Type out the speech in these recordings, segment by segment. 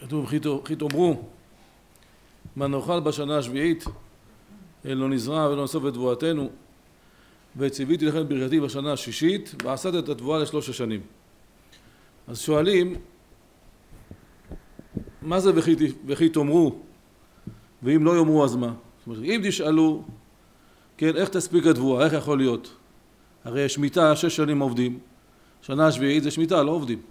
כתוב, וכי תאמרו, מה נאכל בשנה השביעית, לא נזרע ולא נאסוף את תבואתנו, וציוויתי לכם ברכתי בשנה השישית, ועשת את התבואה ל3 שנים. אז שואלים, מה זה וכי תאמרו, ואם לא יאמרו אז מה? זאת אומרת, אם תשאלו, כן, איך תספיק התבואה, איך יכול להיות? הרי שמיטה 6 שנים עובדים, שנה השביעית זה שמיטה, לא עובדים.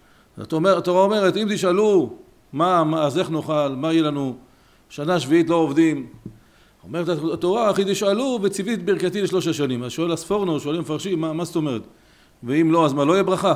התורה אומרת, אם תשאלו, אז איך נאכל, מה יהיה לנו? שנה שביעית לא עובדים. אומרת התורה, אחי תשאלו וציווית ברכתי ל3 שנים. אז שואל הספורנו, שואלים מפרשים, מה זאת אומרת? ואם לא, אז מה, לא יהיה ברכה?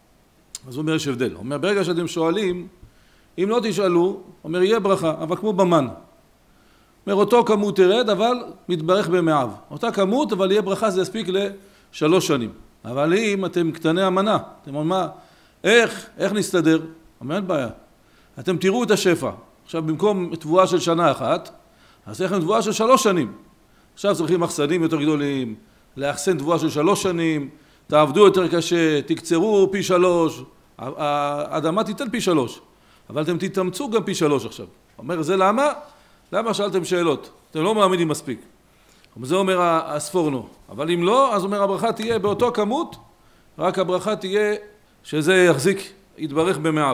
אז הוא אומר, יש הבדל. אומר, ברגע שאתם שואלים, אם לא תשאלו, אומר, יהיה ברכה, אבל כמו במן. אומר, אותו כמות תרד, אבל מתברך במעיו. אותה כמות, אבל יהיה ברכה, זה יספיק ל3 שנים. אבל אם אתם קטני המנה, אתם אומרים, מה, איך נסתדר? אומר, אין בעיה. אתם תראו את השפע. עכשיו, במקום תבואה של שנה אחת, אז יש לכם תבואה של 3 שנים. עכשיו צריכים מחסנים יותר גדולים, לאחסן תבואה של 3 שנים, תעבדו יותר קשה, תקצרו פי 3, האדמה תיתן פי 3, אבל אתם תתאמצו גם פי 3 עכשיו. אומר, זה למה? למה שאלתם שאלות? אתם לא מאמינים מספיק. זה אומר הספורנו. אבל אם לא, אז אומר, הברכה תהיה באותו כמות, רק הברכה תהיה שזה יחזיק, יתברך במעיו.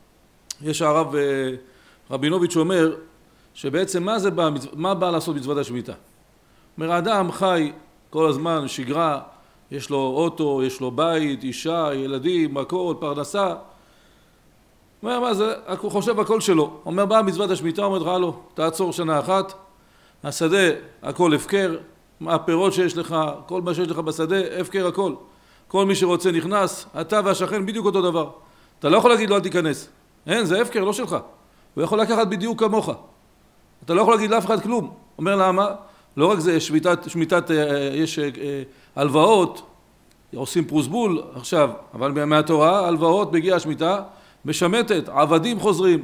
יש הרב רבינוביץ' אומר, שבעצם מה בא לעשות מצוות השמיטה? אומר, האדם חי כל הזמן, שגרה, יש לו אוטו, יש לו בית, אישה, ילדים, הכל, פרנסה. אומר, מה זה? הוא חושב הכל שלו. אומר, באה מצוות השמיטה, אומר לך, לא, תעצור שנה אחת, השדה, הכל הפקר, הפירות שיש לך, כל מה שיש לך בשדה, הפקר הכל. כל מי שרוצה נכנס, אתה והשכן בדיוק אותו דבר. אתה לא יכול להגיד לו, אל תיכנס. אין, זה הפקר, לא שלך. הוא יכול לקחת בדיוק כמוך. אתה לא יכול להגיד לאף אחד כלום. אומר למה? לא רק זה, שמיטת יש הלוואות, עושים פרוסבול עכשיו, אבל מהתורה, הלוואות בגיעה השמיטה, משמטת, עבדים חוזרים.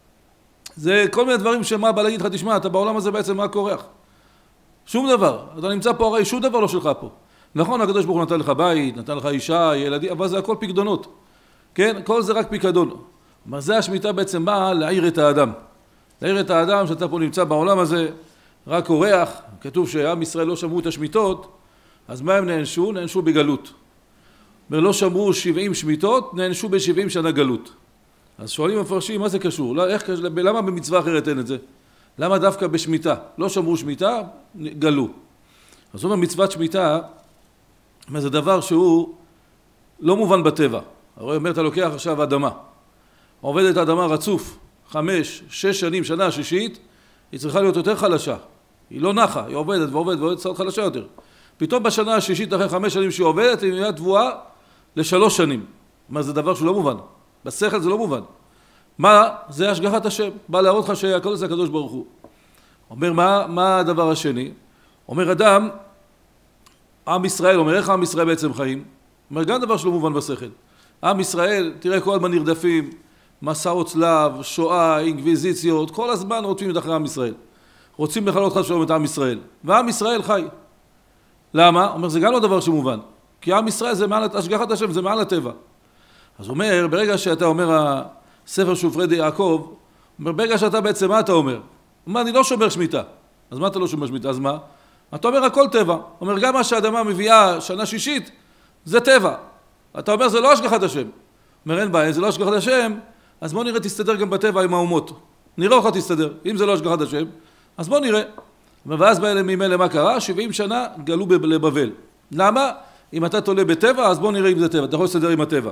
זה כל מיני דברים שמה בא להגיד לך, תשמע, אתה בעולם הזה בעצם מה קורח? שום דבר. אתה נמצא פה, הרי שום דבר לא שלך פה. נכון, הקדוש ברוך הוא נתן לך בית, נתן לך אישה, ילדים, אבל זה הכל פקדונות. כן? כל זה רק פיקדון. אבל זה השמיטה בעצם באה להעיר את האדם. להעיר את האדם שאתה פה נמצא בעולם הזה, רק אורח. כתוב שעם ישראל לא שמרו את השמיטות, אז מה הם נענשו? נענשו בגלות. ולא שמרו 70 שמיטות, נענשו ב70 שנה גלות. אז שואלים המפרשים, מה זה קשור? למה במצווה אחרת אין את זה? למה דווקא בשמיטה? לא שמרו שמיטה, גלו. אז זאת אומרת, מצוות שמיטה, זה דבר שהוא לא מובן בטבע. הרי אומר, אתה לוקח עכשיו אדמה. עובדת האדמה רצוף, 5, 6 שנים, שנה השישית, היא צריכה להיות יותר חלשה. היא לא נחה, היא עובדת ועובדת, צריכה להיות חלשה יותר. פתאום בשנה השישית, אחרי 5 שנים שהיא עובדת, היא נהיה תבואה ל3 שנים. זה דבר שהוא לא מובן. בשכל זה לא מובן. מה? זה השגחת השם. בא להראות לך שהכל זה הקדוש ברוך הוא. אומר, מה הדבר השני? אומר אדם, עם ישראל, אומר, איך עם ישראל בעצם חיים? אומר, גם דבר שלא מובן בשכל. עם ישראל, תראה כל הזמן נרדפים, מסעות צלב, שואה, אינקוויזיציות, כל הזמן רודפים את אחרי עם ישראל. רוצים לכלות חס ושלום את עם ישראל. ועם ישראל חי. למה? אומר, זה גם לא דבר שמובן. כי עם ישראל זה מעל, השגחת השם זה מעל הטבע. אז אומר, ברגע שאתה אומר, הספר שופרדי יעקב, אומר, ברגע שאתה בעצם, מה אתה אומר? אומר, אני לא שומר שמיטה. אז מה אתה לא שומר שמיטה? אז מה? אתה אומר, הכל טבע. אומר, גם מה שהאדמה מביאה שנה שישית, זה טבע. אתה אומר, זה לא השגחת השם. אומר, אין בעיה, זה לא השגחת השם, אז בוא נראה, תסתדר גם בטבע עם האומות. נראה אותך תסתדר. אם זה לא השגחת השם, אז בוא נראה. ואז ממילא מה קרה? 70 שנה גלו לבבל. למה? אם אתה תולה בטבע, אז בוא נראה אם זה טבע. אתה יכול לסדר עם הטבע.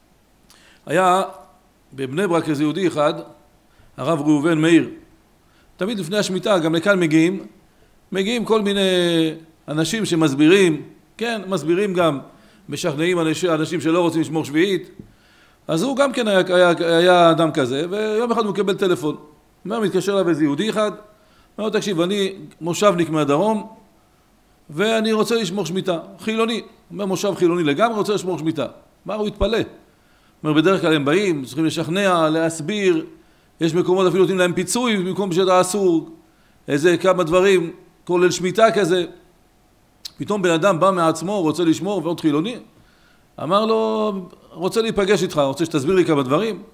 היה בבני ברק איזה יהודי אחד, הרב ראובן מאיר. תמיד לפני השמיטה, גם לכאן מגיעים כל מיני אנשים שמסבירים, כן, מסבירים גם, משכנעים אנשים שלא רוצים לשמור שביעית. אז הוא גם כן היה אדם כזה, ויום אחד הוא מקבל טלפון. הוא מתקשר אליו איזה יהודי אחד, הוא אומר, תקשיב, אני מושבניק מהדרום, ואני רוצה לשמור שמיטה, חילוני. הוא אומר, מושב חילוני לגמרי, רוצה לשמור שמיטה. מה הוא התפלא? אומר, בדרך כלל הם באים, צריכים לשכנע, להסביר, יש מקומות אפילו נותנים להם פיצוי, במקום שאתה אסור, איזה כמה דברים, כולל שמיטה כזה. פתאום בן אדם בא מעצמו, רוצה לשמור, ועוד חילוני, אמר לו, רוצה להיפגש איתך, רוצה שתסביר לי כמה דברים?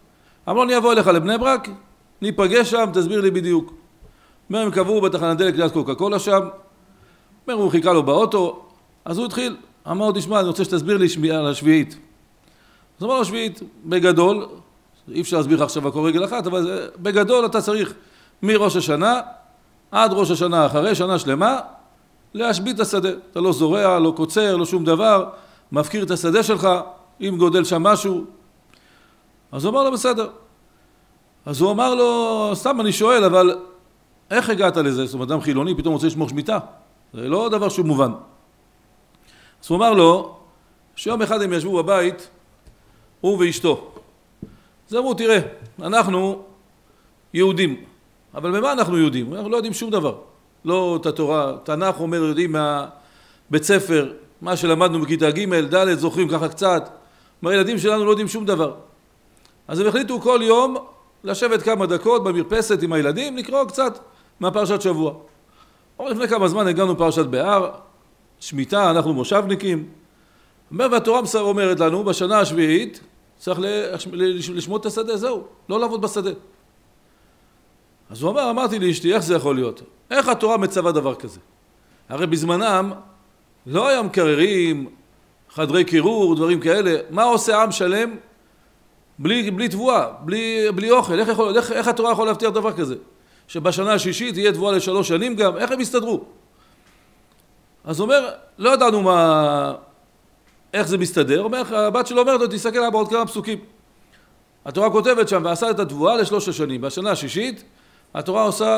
אמר לו, אני אבוא אליך לבני ברק, ניפגש שם, תסביר לי בדיוק. אומר, הם קבעו בתחנת דלק ליד קוקה קולה שם, אומר, הוא חיכה לו באוטו, אז הוא התחיל, אמר לו, תשמע, אני רוצה שתסביר לי על השביעית. אז אמר לו, השביעית, בגדול, אי אפשר להסביר לך עכשיו הכל רגל אחת, אבל בגדול אתה צריך מראש השנה עד ראש השנה אחרי, שנה שלמה, להשבית את השדה. אתה לא זורע, לא קוצר, לא שום דבר, מפקיר את השדה שלך, אם גודל שם משהו. אז הוא אמר לו, בסדר. אז הוא אמר לו, סתם אני שואל, אבל איך הגעת לזה? זאת אומרת, אדם חילוני פתאום רוצה לשמור שמיטה. זה לא דבר שהוא מובן. אז הוא אמר לו, שיום אחד הם ישבו בבית, הוא ואשתו. אז אמרו, תראה, אנחנו יהודים, אבל במה אנחנו יהודים? אנחנו לא יודעים שום דבר. לא את התורה, תנ"ך אומר, יודעים מהבית ספר, מה שלמדנו בכיתה ג' ד', זוכרים ככה קצת. הילדים שלנו לא יודעים שום דבר. אז הם החליטו כל יום לשבת כמה דקות במרפסת עם הילדים, לקרוא קצת מהפרשת שבוע. לפני כמה זמן הגענו פרשת בהר, שמיטה, אנחנו מושבניקים. והתורה אומרת לנו, בשנה השביעית, צריך לשמוט את השדה, זהו, לא לעבוד בשדה. אז הוא אמר, אמרתי לאשתי, איך זה יכול להיות? איך התורה מצווה דבר כזה? הרי בזמנם לא היה מקררים, חדרי קירור, דברים כאלה. מה עושה עם שלם בלי תבואה, בלי אוכל? איך התורה יכול להבטיח דבר כזה? שבשנה השישית תהיה תבואה ל3 שנים גם, איך הם יסתדרו? אז הוא אומר, לא ידענו איך זה מסתדר. הוא אומר, הבת שלו אומרת לו, תסתכל עליו בעוד כמה פסוקים. התורה כותבת שם, ועשה את התבואה ל3 שנים. בשנה השישית, התורה עושה,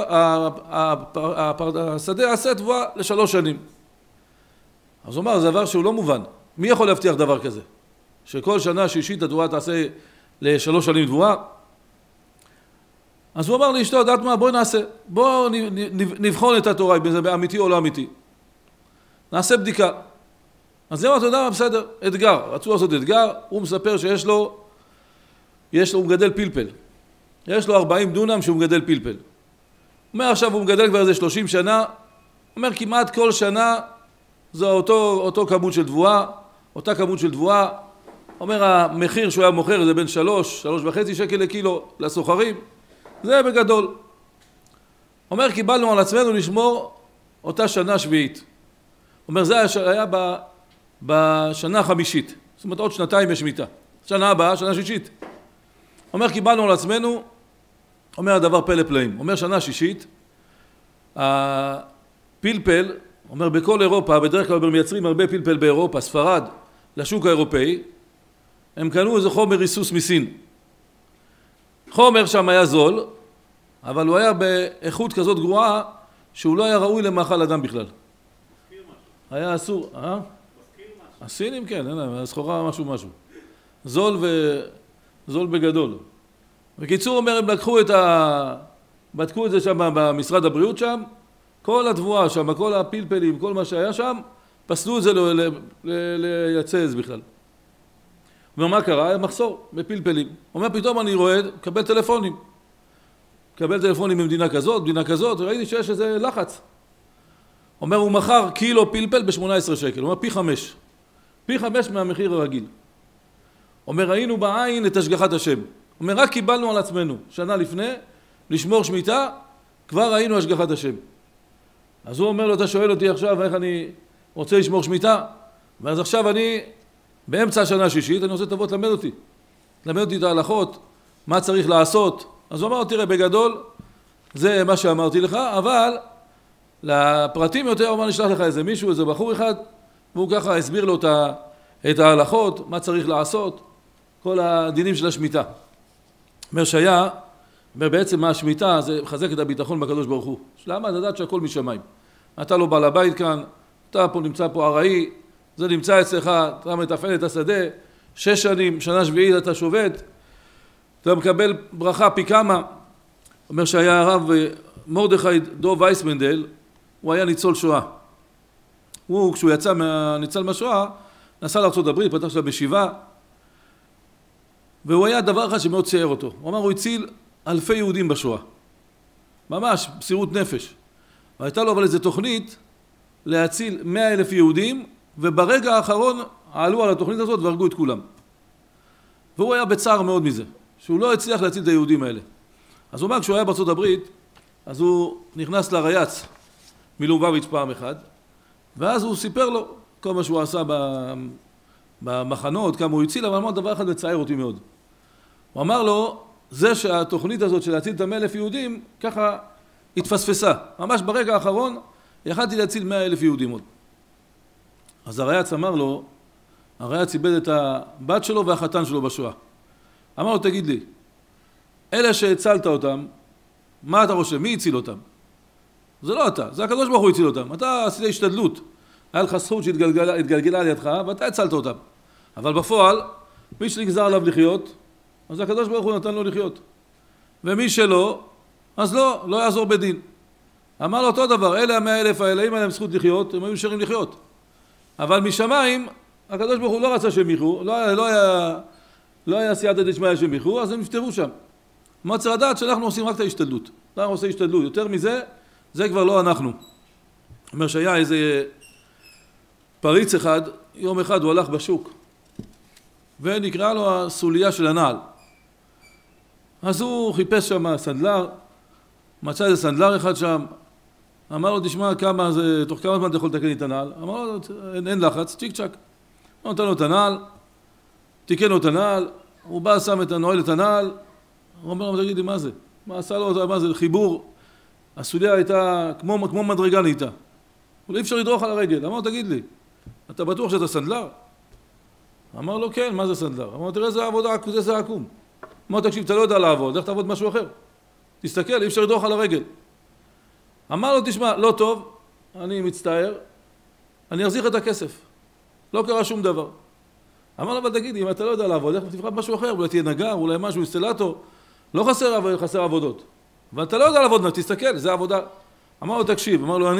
השדה עשה תבואה ל3 שנים. אז הוא אומר, זה דבר שהוא לא מובן. מי יכול להבטיח דבר כזה? שכל שנה שישית התבואה תעשה ל3 שנים תבואה? אז הוא אמר לאשתו, יודעת מה, בואי נעשה. בואו נבחון את התורה, אם זה אמיתי או לא אמיתי. נעשה בדיקה. אז זה מה, אתה יודע מה, בסדר, אתגר. רצו לעשות אתגר, הוא מספר שיש לו, הוא מגדל פלפל. יש לו 40 דונם שהוא מגדל פלפל. הוא אומר, עכשיו הוא מגדל כבר איזה 30 שנה, הוא אומר, כמעט כל שנה זה אותו כמות של תבואה, אותה כמות של תבואה. אומר, המחיר שהוא היה מוכר זה בין 3.5 שקל לקילו לסוחרים. זה בגדול. אומר, קיבלנו על עצמנו לשמור אותה שנה שביעית. אומר, זה היה בשנה החמישית. זאת אומרת, עוד 2 יש שמיטה. שנה הבאה, שנה שישית. אומר, קיבלנו על עצמנו, אומר הדבר פלא פלאים. אומר, שנה שישית, הפלפל, אומר, בכל אירופה, בדרך כלל מייצרים הרבה פלפל באירופה, ספרד, לשוק האירופאי, הם קנו איזה חומר ריסוס מסין. חומר שם היה זול, אבל הוא היה באיכות כזאת גרועה, שהוא לא היה ראוי למאכל אדם בכלל. היה אסור, הסינים כן, הסחורה משהו. זול בגדול. בקיצור, אומר, הם בדקו את זה שם במשרד הבריאות שם, כל התבואה שם, כל הפלפלים, כל מה שהיה שם, פסלו את זה לייצא בכלל. אומר, מה קרה? היה מחסור בפלפלים. אומר, פתאום אני רואה, קבל טלפונים במדינה כזאת, ראיתי שיש איזה לחץ. אומר, הוא מכר קילו פלפל ב-18 שקל. הוא אומר, פי 5 מהמחיר הרגיל. אומר, ראינו בעין את השגחת השם. אומר, רק קיבלנו על עצמנו, שנה לפני, לשמור שמיטה, כבר ראינו השגחת השם. אז הוא אומר לו, אתה שואל אותי עכשיו איך אני רוצה לשמור שמיטה? ואז עכשיו אני, באמצע השנה השישית, אני רוצה תבוא תלמד אותי את ההלכות, מה צריך לעשות. אז הוא אמר, תראה, בגדול, זה מה שאמרתי לך, אבל לפרטים יותר, הוא אמר, נשלח לך איזה מישהו, איזה בחור אחד, והוא ככה הסביר לו את ההלכות, מה צריך לעשות, כל הדינים של השמיטה. אומר שהיה, בעצם מה השמיטה, זה מחזק את הביטחון בקדוש ברוך הוא. למה? אתה יודעת שהכל משמיים. אתה לא בא לבית כאן, אתה פה נמצא פה ארעי, זה נמצא אצלך, אתה מתפעל את השדה, 6 שנים, שנה שביעית אתה שובת, אתה מקבל ברכה פי כמה. אומר שהיה הרב מרדכי דוב וייסמנדל, הוא היה ניצול שואה. הוא, כשהוא יצא ניצל מהשואה, נסע לארצות הברית, פתח שלה בישיבה, והוא היה דבר אחד שמאוד צייר אותו. הוא אמר, הוא הציל אלפי יהודים בשואה. ממש, בסירות נפש. והייתה לו אבל איזו תוכנית להציל 100,000 יהודים, וברגע האחרון עלו על התוכנית הזאת והרגו את כולם. והוא היה בצער מאוד מזה, שהוא לא הצליח להציל את היהודים האלה. אז הוא אומר, כשהוא היה בארצות הברית, אז הוא נכנס לרייץ מלובביץ' פעם אחת, ואז הוא סיפר לו כל מה שהוא עשה במחנות, כמה הוא הציל, אבל אמר דבר אחד מצער אותי מאוד. הוא אמר לו, זה שהתוכנית הזאת של להציל את 100,000 יהודים, ככה התפספסה. ממש ברגע האחרון, יכלתי להציל 100,000 יהודים עוד. אז הרייץ אמר לו, הרייץ איבד את הבת שלו והחתן שלו בשואה. אמר לו, תגיד לי, אלה שהצלת אותם, מה אתה חושב? מי הציל אותם? זה לא אתה, זה הקדוש ברוך הוא הציל אותם. אתה עשית השתדלות. היה לך זכות שהתגלגלה על ידך, ואתה הצלת אותם. אבל בפועל, מי שנגזר עליו לחיות, אז הקדוש ברוך הוא נתן לו לחיות. ומי שלא, אז לא יעזור בדין. אמר לו אותו דבר, אלה 100,000 האלה, אם היה להם זכות לחיות, הם היו נשארים לחיות. אבל משמיים, הקדוש ברוך הוא לא רצה שהם יחו, לא היה סייעתא דשמיא שהם יחו, אז הם נפטרו שם. מה צריך לדעת שאנחנו עושים רק את ההשתדלות. אנחנו עושים השתדלות. יותר מזה, זה כבר לא אנחנו. אומר שהיה איזה פריץ אחד, יום אחד הוא הלך בשוק, ונקרא לו הסוליה של הנעל. אז הוא חיפש שם סנדלר, מצא איזה סנדלר אחד שם, אמר לו, תשמע, תוך כמה זמן אתה יכול לתקן לי את הנעל? אמר לו, אין לחץ, צ'יק צ'ק. הוא נתן לו את הנעל, תיקן לו את הנעל, הוא בא, שם את הנועל את הנעל, הוא אומר לו, תגיד לי, מה זה? מה עשה לו? מה זה? חיבור. הסוליה הייתה כמו מדרגה נהייתה. אי אפשר לדרוך על הרגל. אמר לו, תגיד לי, אתה בטוח שאתה סנדלר? אמר לו, כן, מה זה סנדלר? אמר לו, תראה, זה עבודה, זה עקום. אמר לו, תקשיב, אתה לא יודע לעבוד, לך תעבוד משהו אחר. תסתכל, אי אפשר לדרוך על הרגל. אמר לו, תשמע, לא טוב, אני מצטער, אני אחזיר את הכסף. לא קרה שום דבר. אמר לו, אבל תגיד, אם אתה לא יודע לעבוד, לך תבחר משהו אחר, אולי תהיה נגר, אולי משהו, אינסטלטור, לא חסר עבודות. ואתה לא יודע לעבוד, תסתכל, זה עבודה. אמר לו, תקשיב, אמר לו,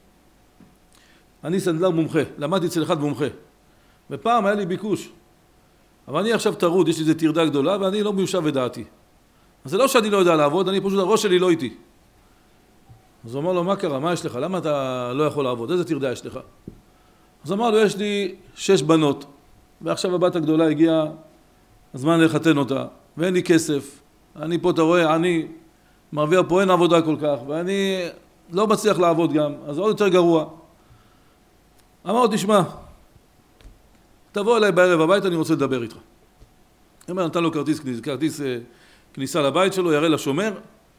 אני סנדלר מומחה, למדתי אצל אחד מומחה. ופעם היה לי ביקוש. אבל אני עכשיו טרוד, יש לי איזו תרדה גדולה, ואני לא מיושב בדעתי. אז זה לא שאני לא יודע לעבוד, אני פשוט, הראש שלי לא איתי. אז הוא אמר לו, מה קרה? מה יש לך? למה אתה לא יכול לעבוד? איזה תרדה יש לך? אז אמר לו, יש לי 6 בנות, ועכשיו הבת הגדולה הגיעה, הזמן לחתן אותה, ואין לי כסף. אני פה, אתה רואה, אני מרוויח פה, אין עבודה כל כך, ואני לא מצליח לעבוד גם, אז זה עוד יותר גרוע. אמר לו, תשמע, תבוא אליי בערב הבית, אני רוצה לדבר איתך. הוא נתן לו כרטיס כניסה לבית שלו, יראה לשומר,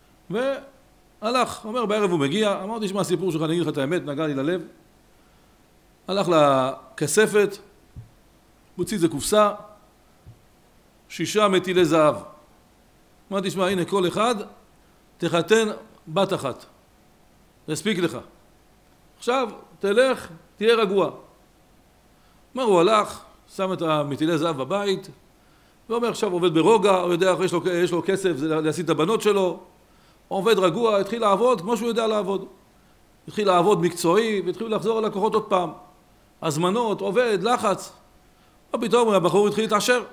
והלך. אומר, בערב הוא מגיע, אמר, תשמע, הסיפור שלך, אני אגיד לך את האמת, נגע לי ללב. הלך לכספת, מוציא איזה קופסה, 6 מטילי זהב. אמר, תשמע, הנה כל אחד, תחתן בת אחת. תספיק לך. עכשיו, תלך, תהיה רגוע. אומר, הוא הלך, שם את המטילי זהב בבית, ואומר, עכשיו עובד ברוגע, הוא יודע, יש לו כסף להסיט את הבנות שלו, הוא עובד רגוע, התחיל לעבוד כמו שהוא יודע לעבוד. התחיל לעבוד מקצועי, והתחילו לחזור ללקוחות עוד פעם. הזמנות, עובד, לחץ. ופתאום הבחור התחיל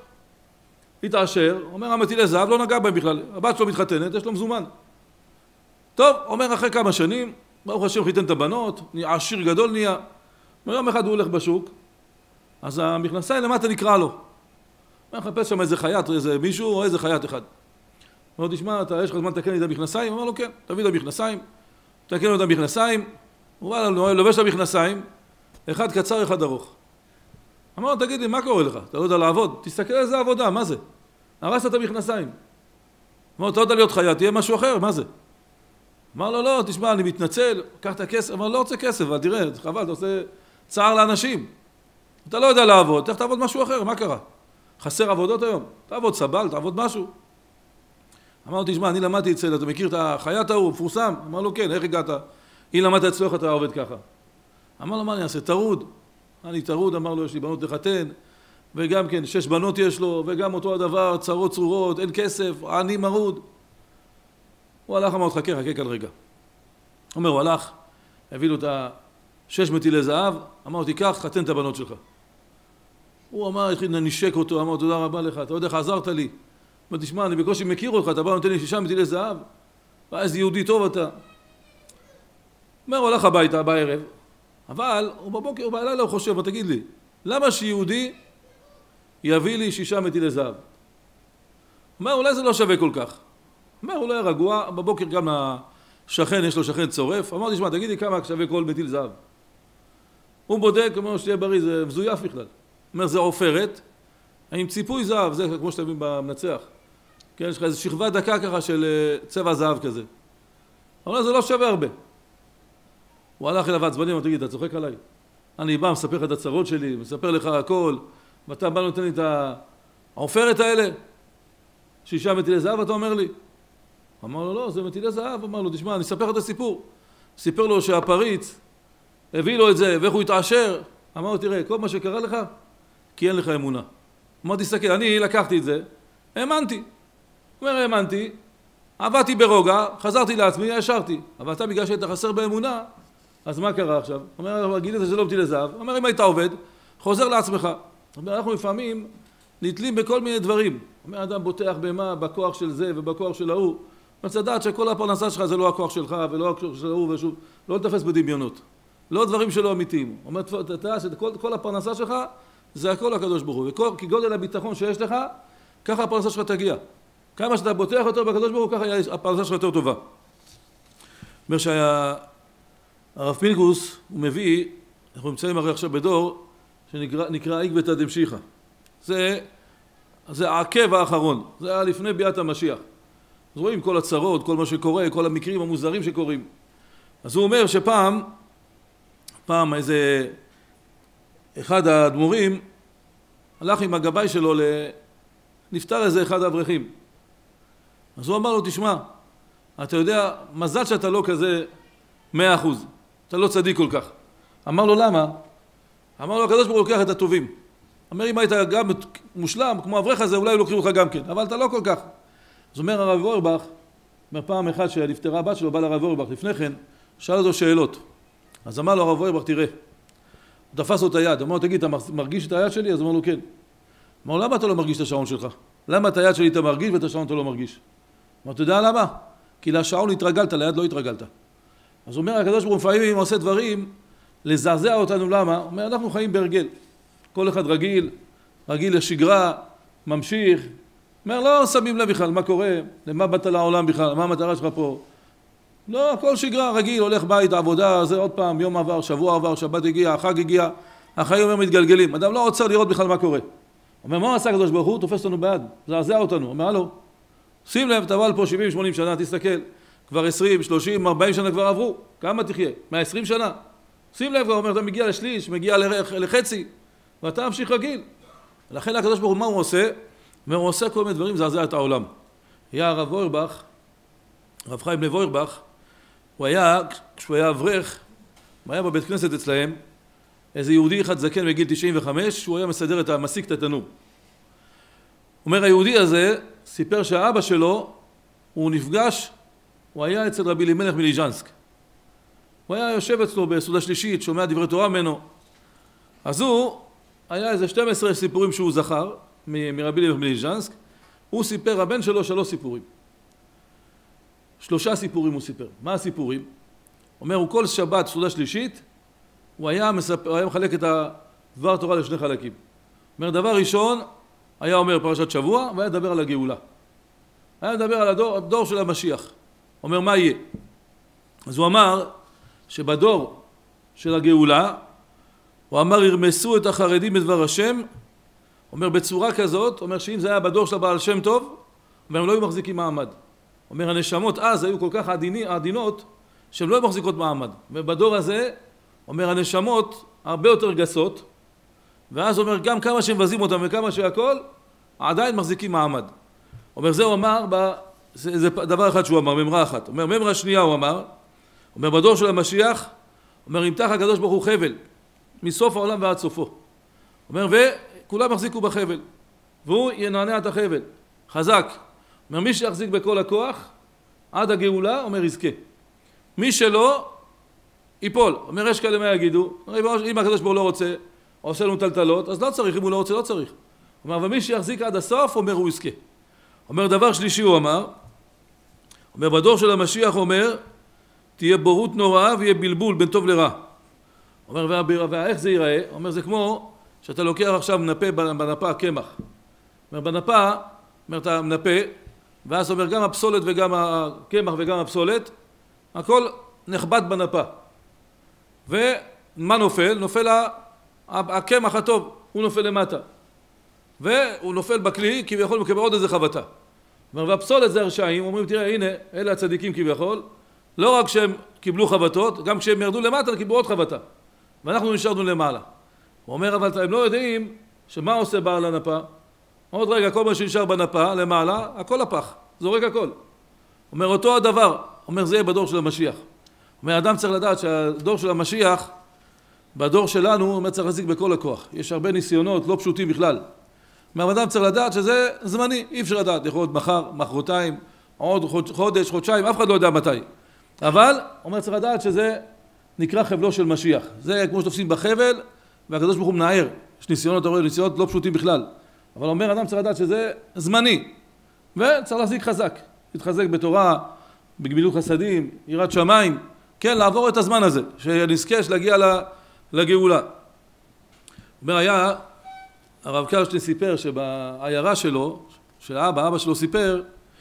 להתעשר, אומר, המטילי זהב לא נגע בהם בכלל, הבת שלו מתחתנת, יש לו מזומן. טוב, אומר, אחרי כמה שנים, ברוך השם חיתן את הבנות, עשיר גדול נהיה. יום אחד הוא הולך בשוק, אז המכנסיים למטה נקרא לו. הוא מחפש שם איזה חייט, איזה מישהו או איזה חייט אחד. הוא אומר, תשמע, יש לך זמן לתקן לי את המכנסיים? הוא אומר לו, כן, תביא את המכנסיים, תקן לו את המכנסיים. הוא בא, לובש את המכנסיים, אחד קצר, אחד ארוך. אמר לו, תגיד לי, מה קורה לך? אתה לא יודע לעבוד? תסתכל על איזה עבודה, מה זה? הרסת את המכנסיים. אמר לו, אתה לא יודע להיות חייט, תהיה משהו אחר, מה זה? אמר לו, לא, תשמע, אני מתנצל, קח את הכסף. אמר לו, לא רוצה כסף, אבל תראה, חבל, אתה עושה צער לאנשים. אתה לא יודע לעבוד, תלך תעבוד משהו אחר, מה קרה? חסר עבודות היום? תעבוד סבל, תעבוד משהו. אמר לו, תשמע, אני למדתי אצל, אתה מכיר את החייט ההוא, מפורסם? אמר לו, כן, איך הגעת? אם למדת אצלך, אתה עובד ככה. אמר לו, מה אני אעשה? טרוד. אני טרוד, אמר לו, יש לי בנות לחתן, וגם כן, 6 בנות יש לו, וגם אותו הדבר, צרות צרורות, אין כסף, אני מרוד. הוא הלך, אמר לו, חכה כאן רגע. אומר, הוא הלך, הביא לו את 6 מטילי זהב, אמר לו, תיקח, חתן את הבנות שלך. הוא אמר, התחיל לנשק אותו, אמר, תודה רבה לך, אתה יודע איך עזרת לי. אמר, תשמע, אני בקושי מכיר אותך, אתה בא ונותן לי 6 מטילי זהב, איזה יהודי טוב אתה. אומר, הוא הלך הביתה בערב, אבל הוא בבוקר, בלילה הוא חושב, תגיד לי, למה שיהודי יביא לי 6 מטילי זהב? אומר, אולי זה לא שווה כל כך. אומר, אולי רגוע, בבוקר גם השכן, יש לו שכן צורף. אמר, תשמע, תגידי כמה שווה כל מטיל זהב. הוא בודק, אומר, שתהיה בריא, זה מזויף בכלל. אומר, זה עופרת, עם ציפוי זהב, זה כמו שאתה מבין במנצח. כן, יש לך איזו שכבה דקה ככה של צבע זהב כזה. אבל זה לא שווה הרבה. הוא הלך אליו עצבני, תגיד, אתה צוחק עליי? אני בא, מספר לך את הצרות שלי, מספר לך הכל, ואתה בא נותן לי את העופרת האלה, 6 מטילי זהב, אתה אומר לי? אמר לו, לא, זה מטילי זהב. אמר לו, תשמע, אני אספר לך את הסיפור. סיפר לו שהפריץ הביא לו את זה, ואיך הוא התעשר. אמר לו, תראה, כל מה שקרה לך, כי אין לך אמונה. אמר, תסתכל, אני לקחתי את זה, האמנתי. הוא אומר, האמנתי, עבדתי ברוגע, חזרתי לעצמי, ישרתי. אבל אתה בגלל שהיית חסר באמונה, אז מה קרה עכשיו? אומר, גילית שזה לא מטילי זהב. אומר, אם היית עובד, חוזר לעצמך. אומר, אנחנו לפעמים נתלים בכל מיני דברים. אומר, אדם בוטח במה? בכוח של זה ובכוח של ההוא. צריך לדעת שכל הפרנסה שלך זה לא הכוח שלך ולא הכוח של ההוא ושוב. לא תפס בדמיונות. לא דברים שלא אמיתיים. אומר, אתה שכל הפרנסה שלך זה הכל הקדוש ברוך הוא. כי גודל הביטחון שיש לך, ככה הפרנסה שלך תגיע. כמה שאתה בוטח יותר בקדוש ברוך הוא, ככה הפרנסה שלך יותר טובה. אומר שהרב פינקוס, הוא מביא, אנחנו נמצאים הרי עכשיו בדור, שנקרא עקבתא דמשיחא. זה העקב האחרון. זה היה לפני ביאת המשיח. אז רואים כל הצרות, כל מה שקורה, כל המקרים המוזרים שקורים. אז הוא אומר שפעם איזה אחד האדמו"רים הלך עם הגבאי שלו נפטר איזה אחד האברכים. אז הוא אמר לו, תשמע, אתה יודע, מזל שאתה לא כזה 100%. אתה לא צדיק כל כך. אמר לו, למה? אמר לו, הקדוש ברוך הוא לוקח את הטובים. אומר, אם היית גם מושלם, כמו אברך הזה, אולי לוקחים לך גם כן, אבל אתה לא כל כך. אז אומר הרב אורבך, אומר פעם אחת שנפטרה הבת שלו, בא לרב אורבך, לפני כן, שאל אותו שאלות. אז אמר לו הרב אורבך, תראה, הוא תפס לו את היד, אמר לו, תגיד, אתה מרגיש את היד שלי? אז אמר לו, כן. אמר לו, למה אתה לא מרגיש את השעון שלך? למה את היד שלי אתה מרגיש ואת השעון אתה לא מרגיש? אמר, אתה יודע למה? כי לשעון התרגלת, ליד לא התרגלת. אז הוא אומר, הקדוש ברוך הוא לפעמים עושה דברים, לזעזע אותנו, למה? הוא אומר, אנחנו חיים בהרגל. כל אחד רגיל לשגרה, ממשיך. אומר, לא שמים לב בכלל, מה קורה? למה באת לעולם בכלל? מה המטרה שלך פה? לא, כל שגרה רגיל, הולך בית, עבודה, זה עוד פעם, יום עבר, שבוע עבר, שבת הגיע, החג הגיע, החיים אומר מתגלגלים. אדם לא רוצה לראות בכלל מה קורה. אומר, מה עשה הקדוש ברוך הוא? תופס לנו ביד, זעזע אותנו. אומר, הלו, שים לב, תבוא פה 70-80 שנה, תסתכל. כבר 20, 30, 40 שנה כבר עברו. כמה תחיה? 120 שנה. שים לב, הוא אומר, אתה מגיע לשליש, מגיע לחצי, ואתה ממשיך רגיל. לכן הקדוש ברוך הוא, מה הוא עושה? הוא עושה כל מיני דברים, זעזע את העולם. היה הרב אוירבך, הרב חיים לב אוירבך, כשהוא היה אברך, הוא היה בבית כנסת אצלהם, איזה יהודי אחד זקן בגיל 95, הוא היה מסדר מסיק את התנור. אומר, היהודי הזה סיפר שהאבא שלו, הוא נפגש, הוא היה אצל רבי אלימלך מליז'נסק. הוא היה יושב אצלו בסעודה שלישית, שומע דברי תורה ממנו. אז הוא, היה איזה 12 סיפורים שהוא זכר, מרבי אלימלך מליז'נסק. הוא סיפר, הבן שלו 3 סיפורים. 3 סיפורים הוא סיפר. מה הסיפורים? אומר, הוא כל שבת סעודה שלישית, הוא היה מחלק את דבר תורה לשני חלקים. אומר, דבר ראשון, היה אומר פרשת שבוע, והיה לדבר על הגאולה. היה לדבר על הדור של המשיח. אומר, מה יהיה? אז הוא אמר שבדור של הגאולה, הוא אמר, ירמסו את החרדים בדבר השם, אומר, בצורה כזאת, אומר שאם זה היה בדור של הבעל שם טוב, אומר, הם לא היו מחזיקים מעמד. אומר, הנשמות אז היו כל כך עדינות, שהן לא היו מחזיקות מעמד. ובדור הזה, אומר, הנשמות הרבה יותר גסות, ואז אומר, גם כמה שמבזים אותם וכמה שהכל, עדיין מחזיקים מעמד. אומר, זה הוא אמר, זה דבר אחד שהוא אמר, ממרה אחת. אומר, ממרה שנייה הוא אמר, אומר, בדור של המשיח, אומר, ימתח הקדוש ברוך הוא חבל, מסוף העולם ועד סופו. אומר, וכולם יחזיקו בחבל, והוא ינענע את החבל, חזק. אומר, מי שיחזיק בכל הכוח, עד הגאולה, אומר, יזכה. מי שלא, ייפול. אומר, יש כאלה מה יגידו, אם הקדוש ברוך הוא לא רוצה, עושה לנו טלטלות, אז לא צריך, אם הוא לא רוצה, לא צריך. אומר, ומי שיחזיק עד הסוף, אומר, הוא יזכה. אומר, דבר שלישי הוא אמר, אומר, בדור של המשיח אומר, תהיה בורות נוראה ויהיה בלבול בין טוב לרע. אומר, ואיך זה ייראה? אומר, זה כמו שאתה לוקח עכשיו בנפה קמח. אומר, בנפה אומר, אתה מנפה, ואז אומר, גם הפסולת וגם הקמח וגם הפסולת, הכל נחבט בנפה. ומה נופל? נופל הקמח הטוב, הוא נופל למטה. והוא נופל בכלי, כביכול מקבל עוד איזה חבטה. והפסולת זה הרשעים, אומרים, תראה, הנה, אלה הצדיקים כביכול, לא רק שהם קיבלו חבטות, גם כשהם ירדו למטה, הם קיבלו עוד חבטה. ואנחנו נשארנו למעלה. הוא אומר, אבל הם לא יודעים שמה עושה בעל הנפה. עוד רגע, כל מה שנשאר בנפה, למעלה, הכל הפח, זורק הכל. אומר, אותו הדבר, אומר, זה יהיה בדור של המשיח. אומר, אדם צריך לדעת שהדור של המשיח, בדור שלנו, אומר, צריך להזיק בכל הכוח. יש הרבה ניסיונות, לא פשוטים בכלל. אומר, אדם צריך לדעת שזה זמני, אי אפשר לדעת, יכול להיות מחר, מחרתיים, עוד חודש, חודשיים, אף אחד לא יודע מתי. אבל, אומר, צריך לדעת שזה נקרא חבלו של משיח. זה כמו שתופסים בחבל, והקדוש ברוך הוא מנער. יש ניסיונות, ניסיונות לא פשוטים בכלל. אבל אומר, אדם צריך לדעת שזה זמני. וצריך להזיק חזק. להתחזק בתורה, בגמילות חסדים, יראת שמיים. כן, לעבור את הזמן הזה, שנזכה להגיע לגאולה. אומר, היה, הרב קרשטיין סיפר שבעיירה שלו, אבא שלו סיפר,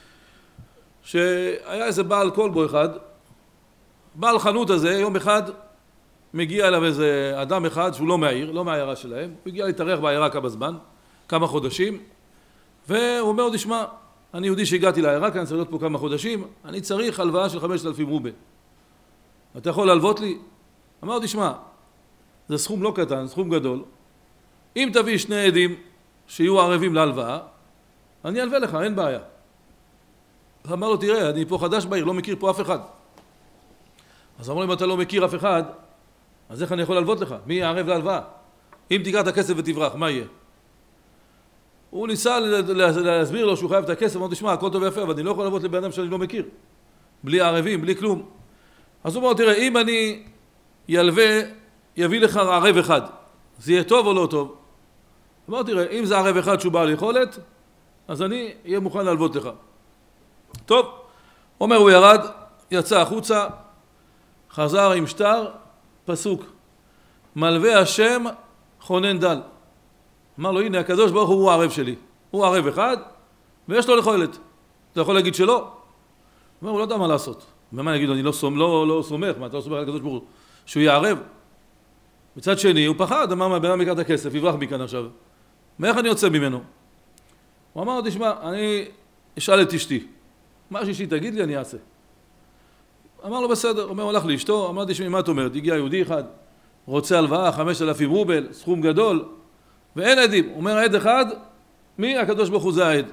שהיה איזה בעל כלבו אחד, בעל חנות הזה, יום אחד מגיע אליו איזה אדם אחד שהוא לא מהעיר, לא מהעיירה שלהם, הוא הגיע להתארח בעיירה כמה זמן, כמה חודשים, והוא אומר, תשמע, אני יהודי שהגעתי לעיירה, כי אני צריך להיות פה כמה חודשים, אני צריך הלוואה של 5,000 רובל. אתה יכול להלוות לי? אמר, תשמע, זה סכום לא קטן, סכום גדול. אם תביא שני עדים שיהיו ערבים להלוואה, אני אלווה לך, אין בעיה. אמר לו, תראה, אני פה חדש בעיר, לא מכיר פה אף אחד. אז אמרו לי, אם אתה לא מכיר אף אחד, אז איך אני יכול להלוות לך? מי יערב להלוואה? אם תיקח את הכסף ותברח, מה יהיה? הוא ניסה להסביר לו שהוא חייב את הכסף, אמר, תשמע, הכל טוב ויפה, אבל אני לא יכול להלוות לבן אדם שאני לא מכיר. בלי ערבים, בלי כלום. אז הוא אמר, תראה, אם אני ילווה, יביא לך ערב אחד, זה יהיה טוב או לא טוב? אמר, תראה, אם זה ערב אחד שהוא בעל יכולת, אז אני אהיה מוכן להלוות לך. טוב, אומר, הוא ירד, יצא החוצה, חזר עם שטר, פסוק, מלווה השם חונן דל. אמר לו, הנה, הקדוש ברוך הוא הערב שלי. הוא ערב אחד, ויש לו יכולת. אתה יכול להגיד שלא? אומר, הוא לא יודע מה לעשות. ומה אני אגיד לו, אני לא סומך, מה אתה לא סומך על הקדוש ברוך הוא? שהוא יערב. מצד שני, הוא פחד, אמר, מה, בן אדם יקח את הכסף, יברח מכאן עכשיו. מאיך אני יוצא ממנו? הוא אמר, תשמע, אני אשאל את אשתי. מה שאשתי תגיד לי, אני אעשה. אמר לו, בסדר. אומר, הולך לאשתו, אמר, תשמעי, מה את אומרת? הגיע יהודי אחד, רוצה הלוואה, 5,000 רובל, סכום גדול, ואין עדים. אומר, עד אחד, מי? הקדוש ברוך הוא זה העד.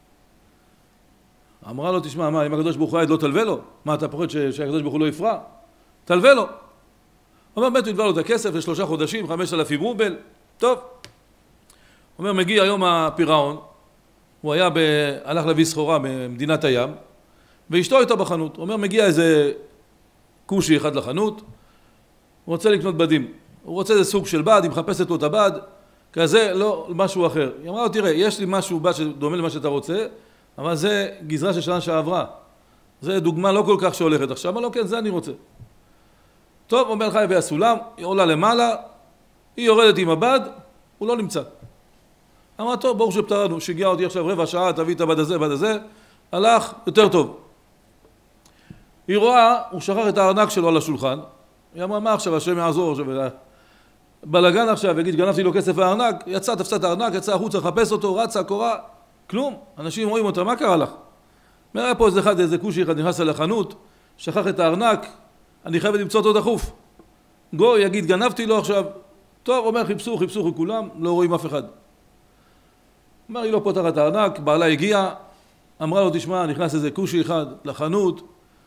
אמרה לו, תשמע, מה, אם הקדוש ברוך הוא העד לא תלווה לו? מה, אתה פוחד שהקדוש ברוך הוא לא יפרע? תלווה לו. אומר, באמת הוא ידבר לו את הכסף ל3 חודשים, 5,000 רובל, טוב. אומר, מגיע היום הפירעון, הוא הלך להביא סחורה במדינת הים, ואשתו איתו בחנות. הוא אומר, מגיע איזה קושי אחד לחנות, הוא רוצה לקנות בדים. הוא רוצה איזה סוג של בד, היא מחפשת לו את הבד, כזה, לא, משהו אחר. היא אמרה לו, תראה, יש לי משהו בד שדומה למה שאתה רוצה, אבל זה גזרה של שנה שעברה. זה דוגמה לא כל כך שהולכת עכשיו. אמר לו, כן, זה אני רוצה. טוב, אומר לך, הביא הסולם, היא עולה למעלה, היא יורדת עם הבד, הוא לא נמצא. אמרה, טוב, ברוך שפטרנו, שהגיע אותי עכשיו רבע שעה, תביא את הבד הזה, בד הזה, הלך יותר טוב. היא רואה, הוא שכח את הארנק שלו על השולחן, היא אמרה, מה עכשיו, השם יעזור, בלגן עכשיו, יגיד, גנבתי לו כסף הארנק, יצא, תפסה את הארנק, יצא החוצה, חפש אותו, רצה, קורא, כלום. אנשים רואים אותה, מה קרה לך? מראה פה איזה קושי אחד נכנס על החנות, שכח את הארנק, אני חייבת למצוא אותו דחוף. גוי יגיד, גנבתי לו עכשיו. טוב, אומר, חיפשו כולם, לא רואים אף אחד. אומר, היא לא פותחת הארנק, בעלה הגיע, אמרה לו, תשמע, נכנס איזה קושי אחד לחנות,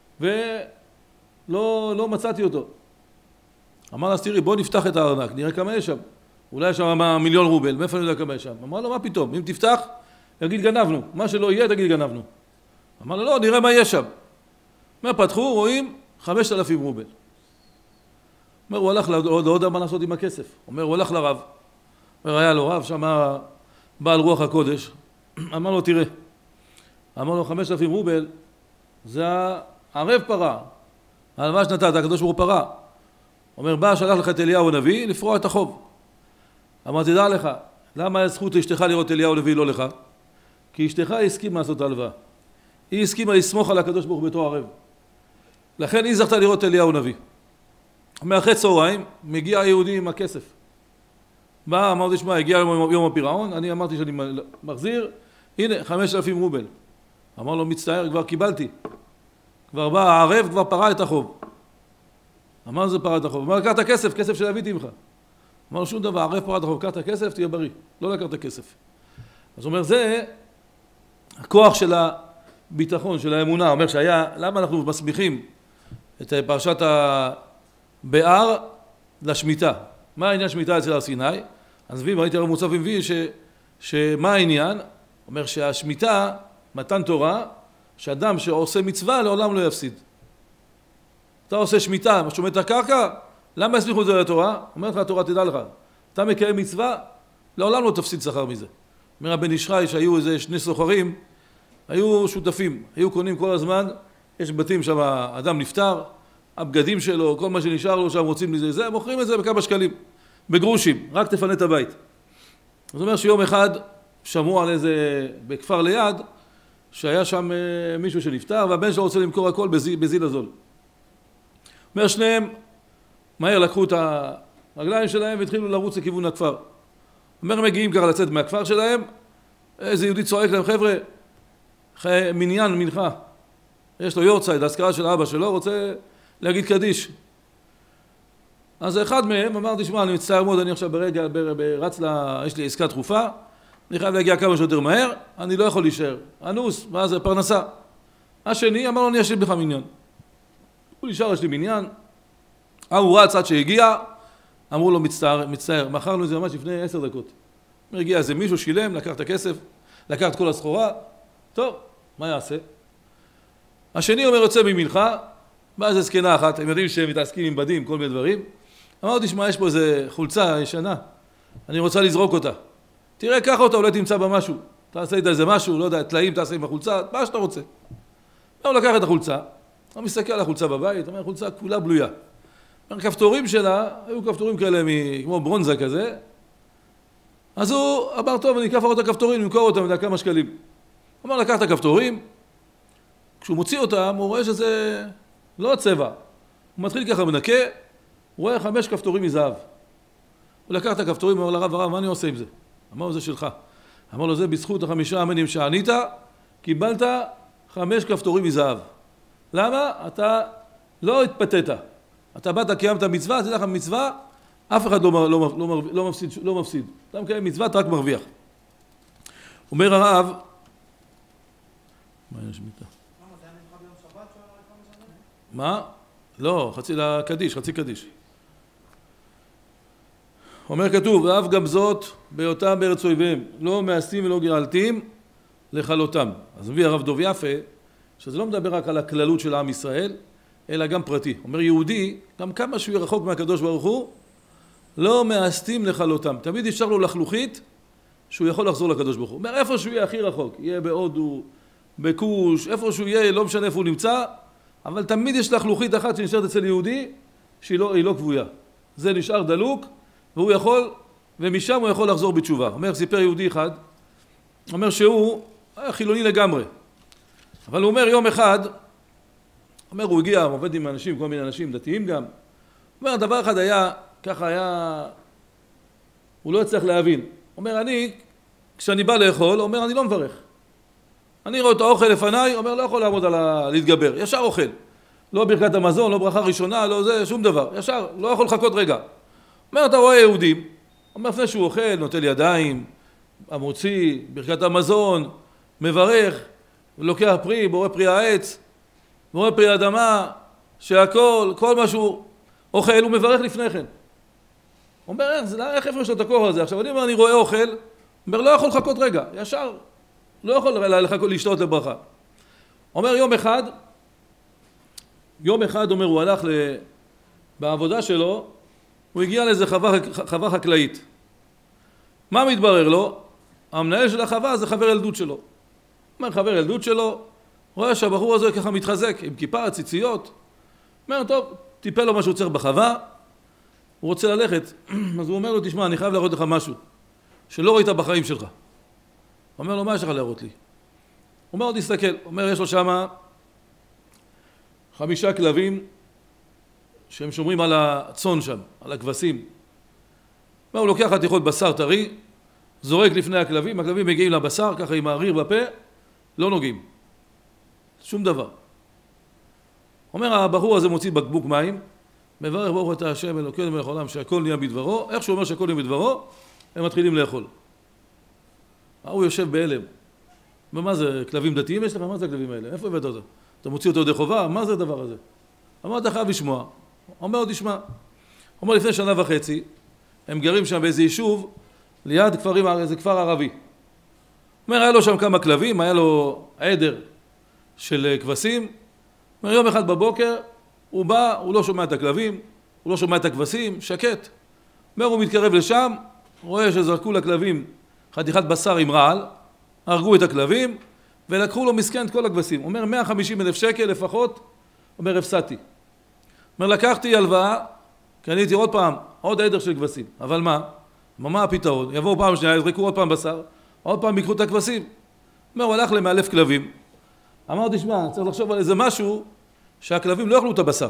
ולא מצאתי אותו. אמר לה, תראי, בוא נפתח את הארנק, נראה כמה יש שם. אולי יש שם 1,000,000 רובל, מאיפה אני יודע כמה יש שם? אמר לו, מה פתאום? אם תפתח, יגיד גנבנו. מה שלא יהיה, תגיד גנבנו. אמר לו, לא, נראה מה יש שם. אומר, פתחו, רואים 5,000 רובל. אומר, הוא הלך, לא יודע מה לעשות עם הכסף. אומר, הוא הלך לרב. אומר, היה לו רב, שם בעל רוח הקודש. אמר לו, תראה. אמר לו, 5,000 רובל, זה הערב פרה. ההלוואה שנתת, הקדוש ברוך הוא פרה. אומר, בא, שלח לך את אליהו הנביא, לפרוע את החוב. אמר, תדע לך, למה הזכות לאשתך לראות אליהו הנביא לא לך? כי אשתך הסכימה לעשות הלוואה. היא הסכימה לסמוך על הקדוש ברוך הוא בתור ערב. לכן היא זכתה לראות אליהו נביא. מאחרי צהריים מגיע היהודי עם הכסף. בא, אמרתי, שמע, הגיע יום הפירעון, אני אמרתי שאני מחזיר, הנה, 5,000 רובל. אמר לו, מצטער, כבר קיבלתי. כבר בא הערב, כבר פרע את החוב. אמר, זה פרע את החוב. אמר, לקח את הכסף, כסף שלהביתי ממך. אמר, שום דבר, הערב פרע את החוב, לקח את הכסף, תהיה בריא. לא לקח את הכסף. אז הוא אומר, זה הכוח של הביטחון, של האמונה. הוא אומר שהיה, למה אנחנו מסמיכים את פרשת הבאר לשמיטה? מה העניין שמיטה אצל הר סיני? אז ראיתי הרב מוצף מביא שמה העניין? אומר שהשמיטה, מתן תורה, שאדם שעושה מצווה לעולם לא יפסיד. אתה עושה שמיטה, שומט את הקרקע, למה יסמיכו את זה לתורה? אומרת לך התורה, תדע לך, אתה מקיים מצווה, לעולם לא תפסיד שכר מזה. אומר הבן איש חי שהיו איזה שני סוחרים, היו שותפים, היו קונים כל הזמן, יש בתים שם, אדם נפטר, הבגדים שלו, כל מה שנשאר לו שם רוצים לזה, זה, מוכרים את זה בכמה שקלים, בגרושים, רק תפנה את הבית. זאת אומרת שיום אחד שמעו על איזה, בכפר ליד, שהיה שם מישהו שנפטר, והבן שלו רוצה למכור הכל בזיל הזול. אומר שניהם, מהר לקחו את הרגליים שלהם והתחילו לרוץ לכיוון הכפר. אומר, הם מגיעים ככה לצאת מהכפר שלהם, איזה יהודי צועק להם, חבר'ה, מניין, מנחה. יש לו יורצייט, ההזכרה של אבא שלו, רוצה להגיד קדיש. אז אחד מהם אמר, תשמע, אני מצטער מאוד, אני עכשיו ברגע, יש לי עסקה דחופה, אני חייב להגיע כמה שיותר מהר, אני לא יכול להישאר. אנוס, ואז זה פרנסה. השני אמר לו, אני אשלים לך מניין. הוא נשאר, יש לי מניין. הוא רץ עד שהגיע, אמרו לו, מצטער, מכרנו את זה ממש לפני 10 דקות. הגיע איזה מישהו, שילם, לקח את הכסף, לקח את כל הסחורה, טוב, מה יעשה? השני אומר, יוצא ממנחה, באה איזה זקנה אחת, הם יודעים שהם מתעסקים עם בדים, כל מיני דברים. אמרתי, שמע, יש פה איזה חולצה ישנה, אני רוצה לזרוק אותה. תראה, קח אותה, אולי תמצא בה משהו. תעשה איתה איזה משהו, לא יודע, תלאים, תעשה עם החולצה, מה שאתה רוצה. הוא לקח את החולצה, הוא מסתכל על החולצה בבית, אומר, החולצה כולה בלויה. הכפתורים שלה, היו כפתורים כאלה כמו ברונזה כזה, אז הוא אמר, טוב, אני אקח את הכפתורים, נמכור אותם, יודע כמה שקלים. הוא אמר, לקח את הכפתורים, כשהוא מוציא אותם, הוא רואה שזה לא הצבע. הוא מתחיל ככה מנקה, הוא רואה 5 כפתורים מזהב. הוא לקח את הכפתורים, הוא אמר לרב, הרב, מה אני עושה עם זה? אמר לו, זה שלך. אמר לו, זה בזכות 5 אמנים שענית, קיבלת 5 כפתורים מזהב. למה? אתה לא התפתית. אתה באת, קיימת מצווה, תדע לך מצווה, אף אחד לא מפסיד. אתה מקיים מצווה, אתה רק מרוויח. אומר הרב, מה יש מיטה? מה? לא, חצי לקדיש, חצי קדיש. אומר כתוב, ואף גם זאת בהיותם בארץ אויביהם, לא מעשים ולא גרלתים לכלותם. אז מביא הרב דוב יפה, שזה לא מדבר רק על הכללות של עם ישראל, אלא גם פרטי. אומר יהודי, גם כמה שהוא ירחוק מהקדוש ברוך הוא, לא מעשתים לכלותם. תמיד אפשר לו לחלוכית שהוא יכול לחזור לקדוש ברוך הוא. אומר איפה שהוא יהיה הכי רחוק, יהיה בהודו, בכוש, איפה שהוא יהיה, לא משנה איפה הוא נמצא, אבל תמיד יש לחלוכית אחת שנשארת אצל יהודי, שהיא לא קבויה. זה נשאר דלוק, והוא יכול, ומשם הוא יכול לחזור בתשובה. אומר, סיפר יהודי אחד, אומר שהוא חילוני לגמרי. אבל הוא אומר יום אחד, אומר, הוא הגיע, עובד עם אנשים, כל מיני אנשים דתיים גם. אומר, דבר אחד היה, ככה היה, הוא לא הצליח להבין. אומר, כשאני בא לאכול, אומר, אני לא מברך. אני רואה את האוכל לפניי, אומר, לא יכול לעמוד להתגבר, ישר אוכל. לא ברכת המזון, לא ברכה ראשונה, לא זה, שום דבר. ישר, לא יכול לחכות רגע. אומר, אתה רואה יהודים, אומר, לפני שהוא אוכל, נוטל ידיים, המוציא, ברכת המזון, מברך, לוקח פרי, בורא פרי העץ, בורא פרי האדמה, שהכל, כל מה שהוא אוכל, הוא מברך לפני כן. אומר, איך איפה יש לו את הכוח הזה? עכשיו, אני רואה אוכל, אומר, לא יכול לחכות רגע, ישר, לא יכול לחכות להשתאות לברכה. אומר, יום אחד, אומר, הוא הלך בעבודה שלו, הוא הגיע לאיזה חווה חקלאית. מה מתברר לו? המנהל של החווה זה חבר ילדות שלו. אומר, חבר ילדות שלו, רואה שהבחור הזה ככה מתחזק, עם כיפה, ציציות. אומר, טוב, טיפל לו מה שהוא צריך בחווה, הוא רוצה ללכת, אז הוא אומר לו, תשמע, אני חייב להראות לך משהו, שלא ראית בחיים שלך. אומר לו, מה יש לך להראות לי? אומר לו, תסתכל. אומר, יש לו שם 5 כלבים שהם שומרים על הצאן שם, על הכבשים. הוא לוקח חתיכות בשר טרי, זורק לפני הכלבים, הכלבים מגיעים לבשר, ככה עם האריר בפה, לא נוגעים. שום דבר. אומר, הבחור הזה מוציא בקבוק מים, מברך ברוך אתה השם אלוקינו מלך העולם שהכל נהיה בדברו, איך שהוא אומר שהכל נהיה בדברו, הם מתחילים לאכול. הוא יושב בהלם. ומה זה, כלבים דתיים יש לך? מה זה הכלבים האלה? איפה הבאת אותם? אתה מוציא אותו ידי חובה? מה זה הדבר הזה? אמר, אתה חייב לשמוע. אומר לו, תשמע. אומר, לפני 1.5 שנה, הם גרים שם באיזה יישוב, ליד כפרים, איזה כפר ערבי. אומר, היה לו שם כמה כלבים, היה לו עדר של כבשים. אומר, יום אחד בבוקר, הוא בא, הוא לא שומע את הכלבים, הוא לא שומע את הכבשים, שקט. אומר, הוא מתקרב לשם, רואה שזרקו לכלבים חתיכת בשר עם רעל, הרגו את הכלבים, ולקחו לו מסכן את כל הכבשים. אומר, 150,000 שקל לפחות, אומר, הפסדתי. אומר, לקחתי הלוואה, קניתי עוד פעם, עוד עדר של כבשים. אבל מה הפתרון? יבואו פעם שנייה, יזרקו עוד פעם בשר, עוד פעם ייקחו את הכבשים. אומר, הוא הלך למאלף כלבים. אמר, תשמע, צריך לחשוב על איזה משהו שהכלבים לא יאכלו את הבשר.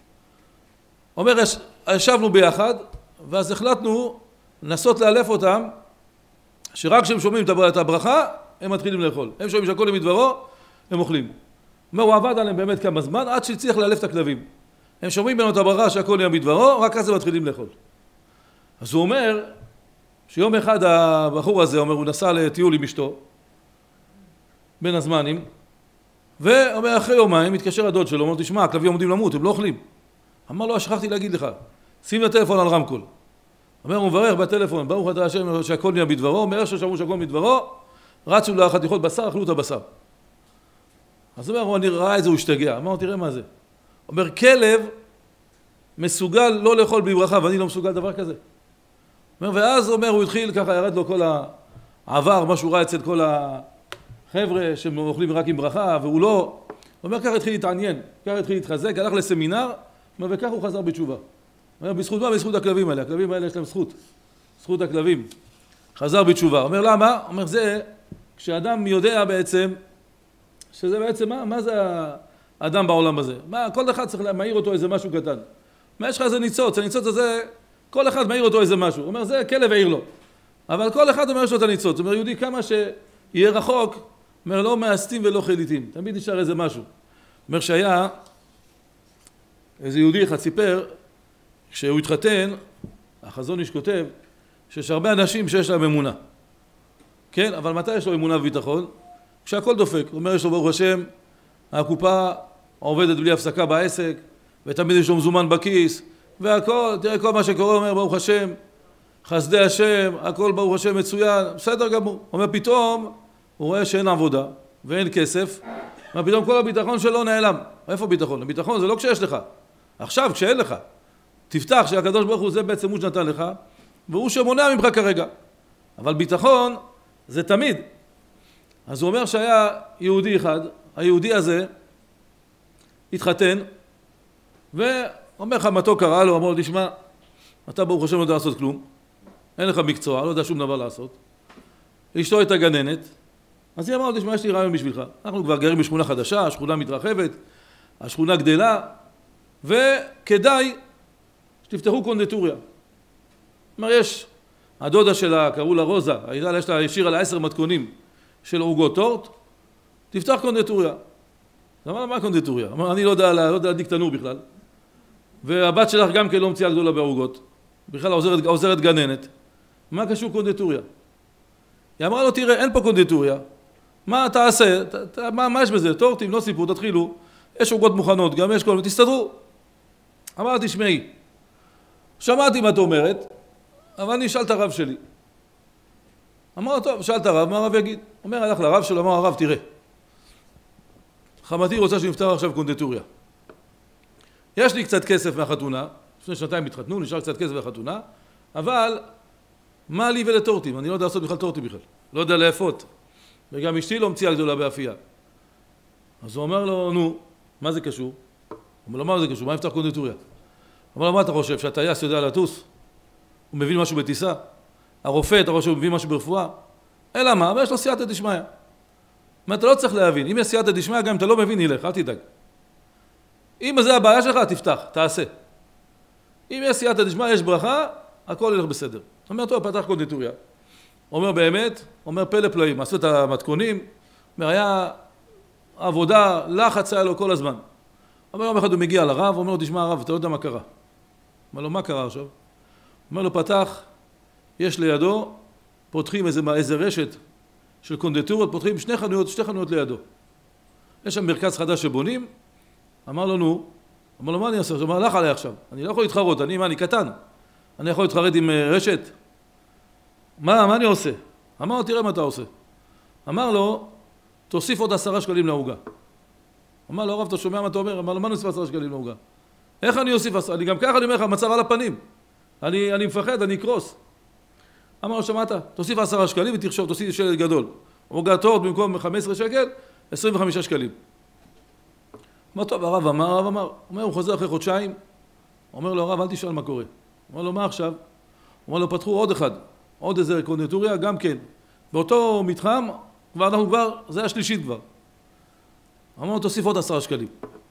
אומר, ישבנו ביחד, ואז החלטנו לנסות לאלף אותם, שרק כשהם שומעים את הברכה, הם מתחילים לאכול. הם שומעים שהכל מדברו, הם אוכלים. אומר, הוא עבד עליהם באמת כמה זמן, עד שהצליח לאלף את הכלבים. הם שומעים ממנו את הברכה שהכל נהיה מדברו, רק אז הם מתחילים לאכול. אז הוא אומר, שיום אחד הבחור הזה, אומר, הוא נסע לטיול עם אשתו, בין הזמנים, ואומר, אחרי יומיים, מתקשר הדוד שלו, אומר, תשמע, הכלבים עומדים למות, הם לא אוכלים. אמר לו, שכחתי להגיד לך, שים לטלפון על רמקול. אומר, הוא מברך בטלפון, ברוך אתה השם שהכל נהיה בדברו, מאיך ששמעו שהכל מדברו, רצו לחתיכות בשר, אכלו את הבשר. אז הוא אומר, אני ראה את זה, הוא השתגע. אמר, תראה מה זה. אומר, כלב מסוגל לא לאכול בברכה, ואני לא מסוגל דבר כזה. אומר, ואז אומר, הוא התחיל, ככה ירד לו כל העבר, מה שהוא ראה אצל כל החבר'ה שהם אוכלים רק עם ברכה, והוא לא... הוא אומר, ככה התחיל להתעניין, ככה התחיל להתחזק, הלך לסמינר, אומר, וככה הוא חזר בתשובה. אומר, בזכות מה? בזכות הכלבים האלה. הכלבים האלה יש להם זכות. זכות הכלבים. חזר בתשובה. אומר, למה? אומר, זה, כשאדם יודע בעצם, שזה בעצם, מה זה האדם בעולם הזה? כל אחד צריך להעיר אותו איזה משהו קטן. מה יש לך איזה ניצוץ? הניצוץ הזה, כל אחד מעיר אותו איזה משהו. אומר, זה כלב העיר לו. אבל כל אחד אומר, יש לו את הניצוץ. אומר, יהודי, כמה שיהיה רחוק, אומר, לא מאסתים ולא חיליתים. תמיד נשאר איזה משהו. אומר, שהיה איזה יהודי אחד סיפר, כשהוא התחתן, החזון איש כותב, שיש הרבה אנשים שיש להם אמונה. כן, אבל מתי יש לו אמונה וביטחון? כשהכל דופק. הוא אומר, יש לו ברוך השם, הקופה עובדת בלי הפסקה בעסק, ותמיד יש לו מזומן בכיס, והכל, תראה כל מה שקורה, אומר, ברוך השם, חסדי השם, הכל ברוך השם מצוין, בסדר גמור. הוא אומר, פתאום הוא רואה שאין עבודה, ואין כסף, ופתאום כל הביטחון שלו נעלם. איפה ביטחון? הביטחון זה לא כשיש לך. עכשיו, כשאין לך. תפתח שהקדוש ברוך הוא זה בעצם הוא שנתן לך, והוא שמונע ממך כרגע. אבל ביטחון זה תמיד. אז הוא אומר שהיה יהודי אחד, היהודי הזה התחתן, ואומר לך מתוק קרא לו, אמר לו, תשמע, אתה ברוך השם לא יודע לעשות כלום, אין לך מקצוע, לא יודע שום דבר לעשות. אשתו הייתה גננת, אז היא אמרה לו, תשמע, יש לי רעיון בשבילך. אנחנו כבר גרים בשכונה חדשה, השכונה מתרחבת, השכונה גדלה, וכדאי שתפתחו קונדיטוריה. אומר, יש, הדודה שלה, קראו לה רוזה, יש לה השאירה לה 10 מתכונים של עוגות טורט, תפתח קונדיטוריה. אז אמר לה, מה קונדיטוריה? אמר, אני לא יודע להדליק תנור בכלל. והבת שלך גם כן לא מציאה גדולה בעוגות. בכלל עוזרת גננת. מה קשור קונדיטוריה? היא אמרה לו, תראה, אין פה קונדיטוריה. מה תעשה? מה יש בזה? טורטים, לא סיפור, תתחילו. יש עוגות מוכנות, גם יש כל... תסתדרו. אמר, תשמעי. שמעתי מה את אומרת, אבל אני אשאל את הרב שלי. אמר לו, טוב, שאל את הרב, מה הרב יגיד? אומר, הלך לרב שלו, אמר הרב, תראה. חמתי רוצה שנפתח עכשיו קונדיטוריה. יש לי קצת כסף מהחתונה, לפני 2 התחתנו, נשאר קצת כסף מהחתונה, אבל מה לי ולטורטים? אני לא יודע לעשות בכלל טורטים בכלל. לא יודע לאפות. וגם אשתי לא מציאה גדולה באפייה. אז הוא אומר לו, נו, מה זה קשור? הוא אומר לו, מה זה קשור? מה יפתח קונדיטוריה? הוא אומר לו, מה אתה חושב? שהטייס יודע לטוס? הוא מבין משהו בטיסה? הרופא, אתה חושב שהוא מבין משהו ברפואה? אלא מה? אבל יש לו סייעתא דשמיא. אתה לא צריך להבין. אם יש סייעתא דשמיא, גם אם אתה לא מבין, ילך, אל תדאג. אם זה הבעיה שלך, תפתח, תעשה. אם יש סייעתא דשמיא, יש ברכה, הכל ילך בסדר. אומר, טוב, פתח קונדיטוריה. אומר באמת, אומר פלא פלאים, עשו את המתכונים, אומר, היה עבודה, לחץ היה לו כל הזמן. אומר, יום אחד הוא מגיע לרב, אומר לו, תשמע הרב, אתה לא יודע מה קרה. אומר לו, מה קרה עכשיו? אומר לו, פתח, יש לידו, פותחים איזה רשת של קונדיטוריות, פותחים שתי חנויות לידו. יש שם מרכז חדש שבונים, אמר לו, נו, אמר לו, מה אני אעשה? אמר, הלך עליי עכשיו, אני לא יכול להתחרות, אני קטן, אני יכול להתחרט עם רשת? מה אני עושה? אמר לו, תראה מה אתה עושה. אמר לו, תוסיף עוד 10 שקלים לעוגה. אמר לו, הרב, אתה שומע מה אתה אומר? אמר לו, מה נוסיף 10 שקלים לעוגה? איך אני אוסיף 10? אני גם ככה, אני אומר לך, המצב על הפנים. אני מפחד, אני אקרוס. אמר לו, שמעת? תוסיף 10 שקלים ותרשום, תוסיף שלט גדול. עוגה טוב במקום 15 שקל, 25 שקלים. אמר, טוב, הרב אמר. אומר, הוא חוזר אחרי חודשיים. אומר לו, הרב, אל תשאל מה קורה. אומר לו, מה עכשיו? אומר לו, פתחו עוד אחד. עוד איזה קונדיטוריה, גם כן. באותו מתחם, זה השלישית כבר. אמר לו, תוסיף עוד 10 שקלים.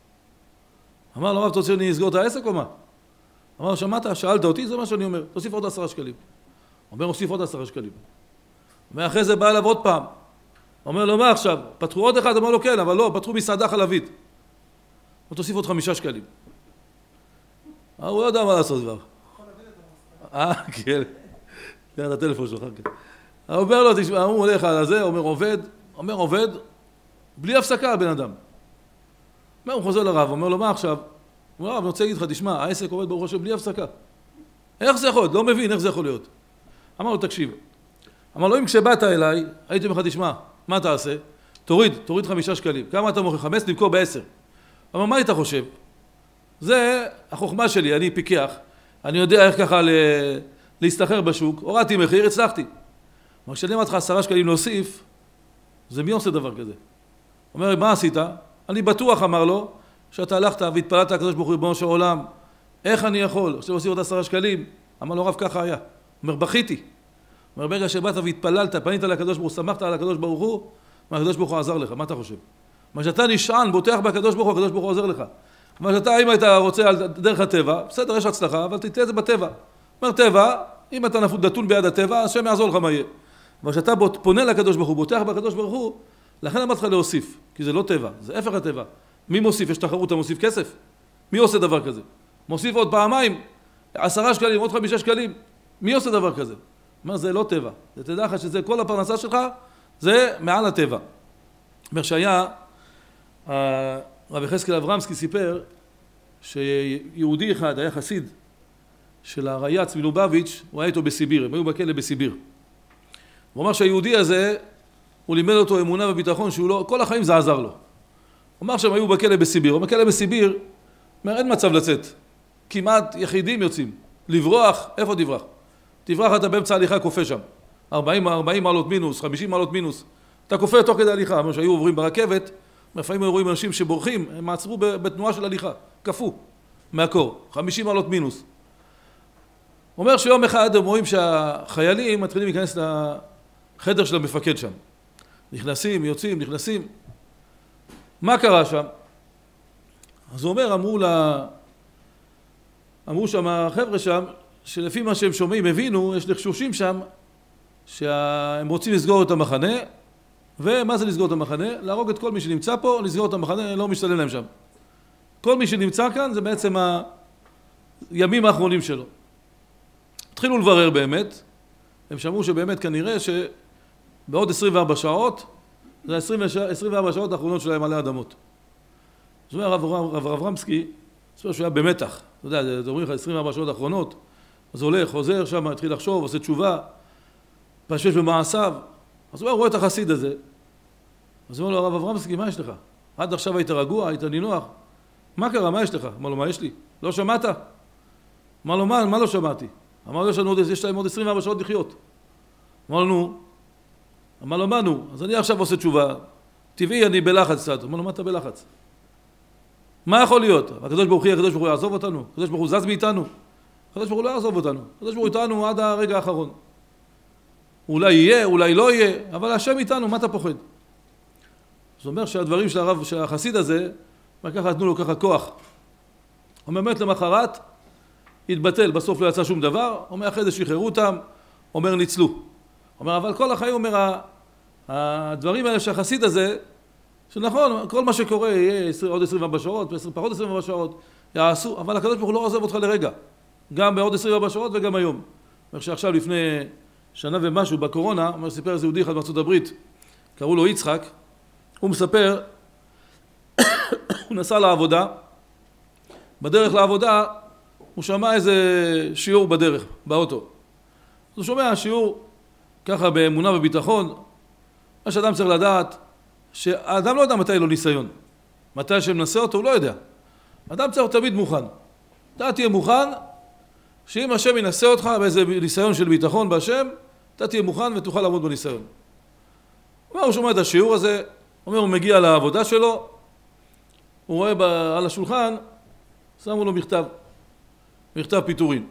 אמר לו, הרב, אתה רוצה שאני אסגור את העסק או מה? אמר לו, שמעת? שאלת אותי, זה מה שאני אומר. תוסיף עוד 10 שקלים. אומר, הוסיף עוד 10 שקלים. ואחרי זה בא אליו עוד פעם. אומר לו, מה עכשיו? פתחו עוד אחד? אמר לו, כן, אבל לא, פתחו מסעדה חלבית. הוא תוסיף עוד 5 שקלים. הוא לא יודע מה לעשות כבר. כן. תראה את הטלפון שלך, כן. הוא אומר לו, תשמע, הוא הולך על הזה, אומר עובד, בלי הפסקה הבן אדם. הוא חוזר לרב, אומר לו, מה עכשיו? הוא אומר, אני רוצה להגיד לך, תשמע, העסק עובד ברוך השם בלי הפסקה. איך זה יכול להיות? לא מבין איך זה יכול להיות. אמר לו, תקשיב. אמר לו, אם כשבאת אליי, הייתי אומר לך, תשמע, מה תעשה? תוריד 5 שקלים. כמה אתה מוכר? 5, נמכור ב10. אמר, מה היית חושב? זה החוכמה שלי, אני פיקח. אני יודע איך ככה להסתחר בשוק. הורדתי מחיר, הצלחתי. אבל כשאני אמרתי לך 10 שקלים להוסיף, זה מי עושה דבר כזה? אומר, מה עשית? אני בטוח, אמר לו, שאתה הלכת והתפללת הקדוש ברוך הוא ריבונו של עולם. איך אני יכול? עכשיו עושים עוד 10 שקלים. אמר לו, רב, ככה היה. אומר, בכיתי. אומר, ברגע שבאת והתפללת, פנית לקדוש ברוך הוא, שמחת על הקדוש ברוך הוא, הקדוש ברוך הוא עזר לך. מה אתה חושב? מה שאתה נשען, בוטח בהקדוש ברוך הוא, הקדוש ברוך הוא עוזר לך. מה שאתה, אם היית רוצה על דרך הטבע, בסדר, יש הצלחה, אבל תתהיה את זה בטבע. אומר, טבע, אם אתה נתון ביד הטבע, השם יעזור לך מה יהיה. אבל כשאתה פונה לקדוש ברוך הוא, בוטח בהקדוש ברוך הוא, לכן אמרתי לך להוסיף, כי זה לא טבע, זה הפך הטבע. מי מוסיף? יש תחרות, אתה מוסיף כסף? מי עושה דבר כזה? מוסיף עוד פעמיים, 10 שקלים, עוד 5 שקלים. מי עושה דבר כזה? אומר, זה לא טבע. זה תדע לך שזה כל הפרנסה שלך, זה מעל הטבע. אומר שהיה, רבי יחזקאל אברמסקי סיפר, שיהודי אחד היה חסיד של הריי"צ מלובביץ', הוא היה איתו בסיביר, הם היו בכלא בסיביר. הוא אמר שהיהודי הזה, הוא לימד אותו אמונה וביטחון שהוא לא, כל החיים זה עזר לו. הוא אמר שהם היו בכלא בסיביר, הוא בכלא בסיביר, אומר, אין מצב לצאת. כמעט יחידים יוצאים. לברוח, איפה תברח? תברח, אתה באמצע הליכה קופה שם. 40 מעלות מינוס, 50 מעלות מינוס. אתה קופה תוך כדי הליכה. אומר שהיו עוברים ברכבת, לפעמים היו רואים אנשים שבורחים, הם מעצרו בתנועה של הליכה. קפו מהקור, 50 מעלות מינוס. הוא אומר שיום אחד הם רואים שהחיילים מתחילים להיכנס לחדר של המפקד שם. נכנסים, יוצאים, נכנסים. מה קרה שם? אז הוא אומר, אמרו שם החבר'ה שם, שלפי מה שהם שומעים, הבינו, יש לחשושים שם, שהם רוצים לסגור את המחנה, ומה זה לסגור את המחנה? להרוג את כל מי שנמצא פה, לסגור את המחנה, לא משתלם להם שם. כל מי שנמצא כאן זה בעצם הימים האחרונים שלו. התחילו לברר באמת, הם שמעו שבאמת כנראה שבעוד 24 שעות, זה 24 שעות האחרונות שלהם עלי אדמות. אז הוא אומר הרב אברמסקי, שהוא היה במתח, אתה יודע, אומרים לך 24 שעות האחרונות, אז הולך, חוזר שם, התחיל לחשוב, עושה תשובה, פשש במעשיו, אז הוא רואה את החסיד הזה, אז הוא אומר לו, הרב אברמסקי, מה יש לך? עד עכשיו היית רגוע, היית נינוח, מה קרה, מה יש לך? אמר לו, מה יש לי? לא שמעת? אמר לו, מה לא שמעתי? אמר לו, יש להם עוד 24 שעות לחיות. אמר לו, נו. אמר לו, מה נו? אז אני עכשיו עושה תשובה, טבעי, אני בלחץ קצת. אמר לו, מה אתה בלחץ? מה יכול להיות? הקדוש ברוך הוא יעזוב אותנו? הקדוש ברוך הוא זז מאיתנו? הקדוש ברוך הוא לא יעזוב אותנו. הקדוש ברוך הוא איתנו עד הרגע האחרון. אולי יהיה, אולי לא יהיה, אבל השם איתנו, מה אתה פוחד? זאת אומרת שהדברים של החסיד הזה, ככה נתנו לו ככה כוח. אומר באמת למחרת, התבטל, בסוף לא יצא שום דבר, אומר אחרי זה שחררו אותם, אומר ניצלו. אומר אבל כל החיים, אומר הדברים האלה של החסיד הזה, שנכון, כל מה שקורה יהיה עוד 24 שעות, פחות 24 שעות, יעשו, אבל הקדוש ברוך הוא לא עוזב אותך לרגע, גם בעוד 24 שעות וגם היום. אומר שעכשיו לפני שנה ומשהו בקורונה, אומר סיפר איזה יהודי אחד מארצות הברית, קראו לו יצחק, הוא מספר, הוא נסע לעבודה, בדרך לעבודה הוא שמע איזה שיעור בדרך, באוטו. אז הוא שומע שיעור ככה באמונה וביטחון, מה שאדם צריך לדעת, שהאדם לא יודע מתי יהיה לו ניסיון. מתי שמנסה אותו הוא לא יודע. אדם צריך תמיד מוכן. אתה תהיה מוכן שאם השם ינסה אותך באיזה ניסיון של ביטחון בהשם, אתה תהיה מוכן ותוכל לעמוד בניסיון. הוא שומע את השיעור הזה, הוא מגיע לעבודה שלו, הוא רואה על השולחן, שמו לו מכתב פיטורין.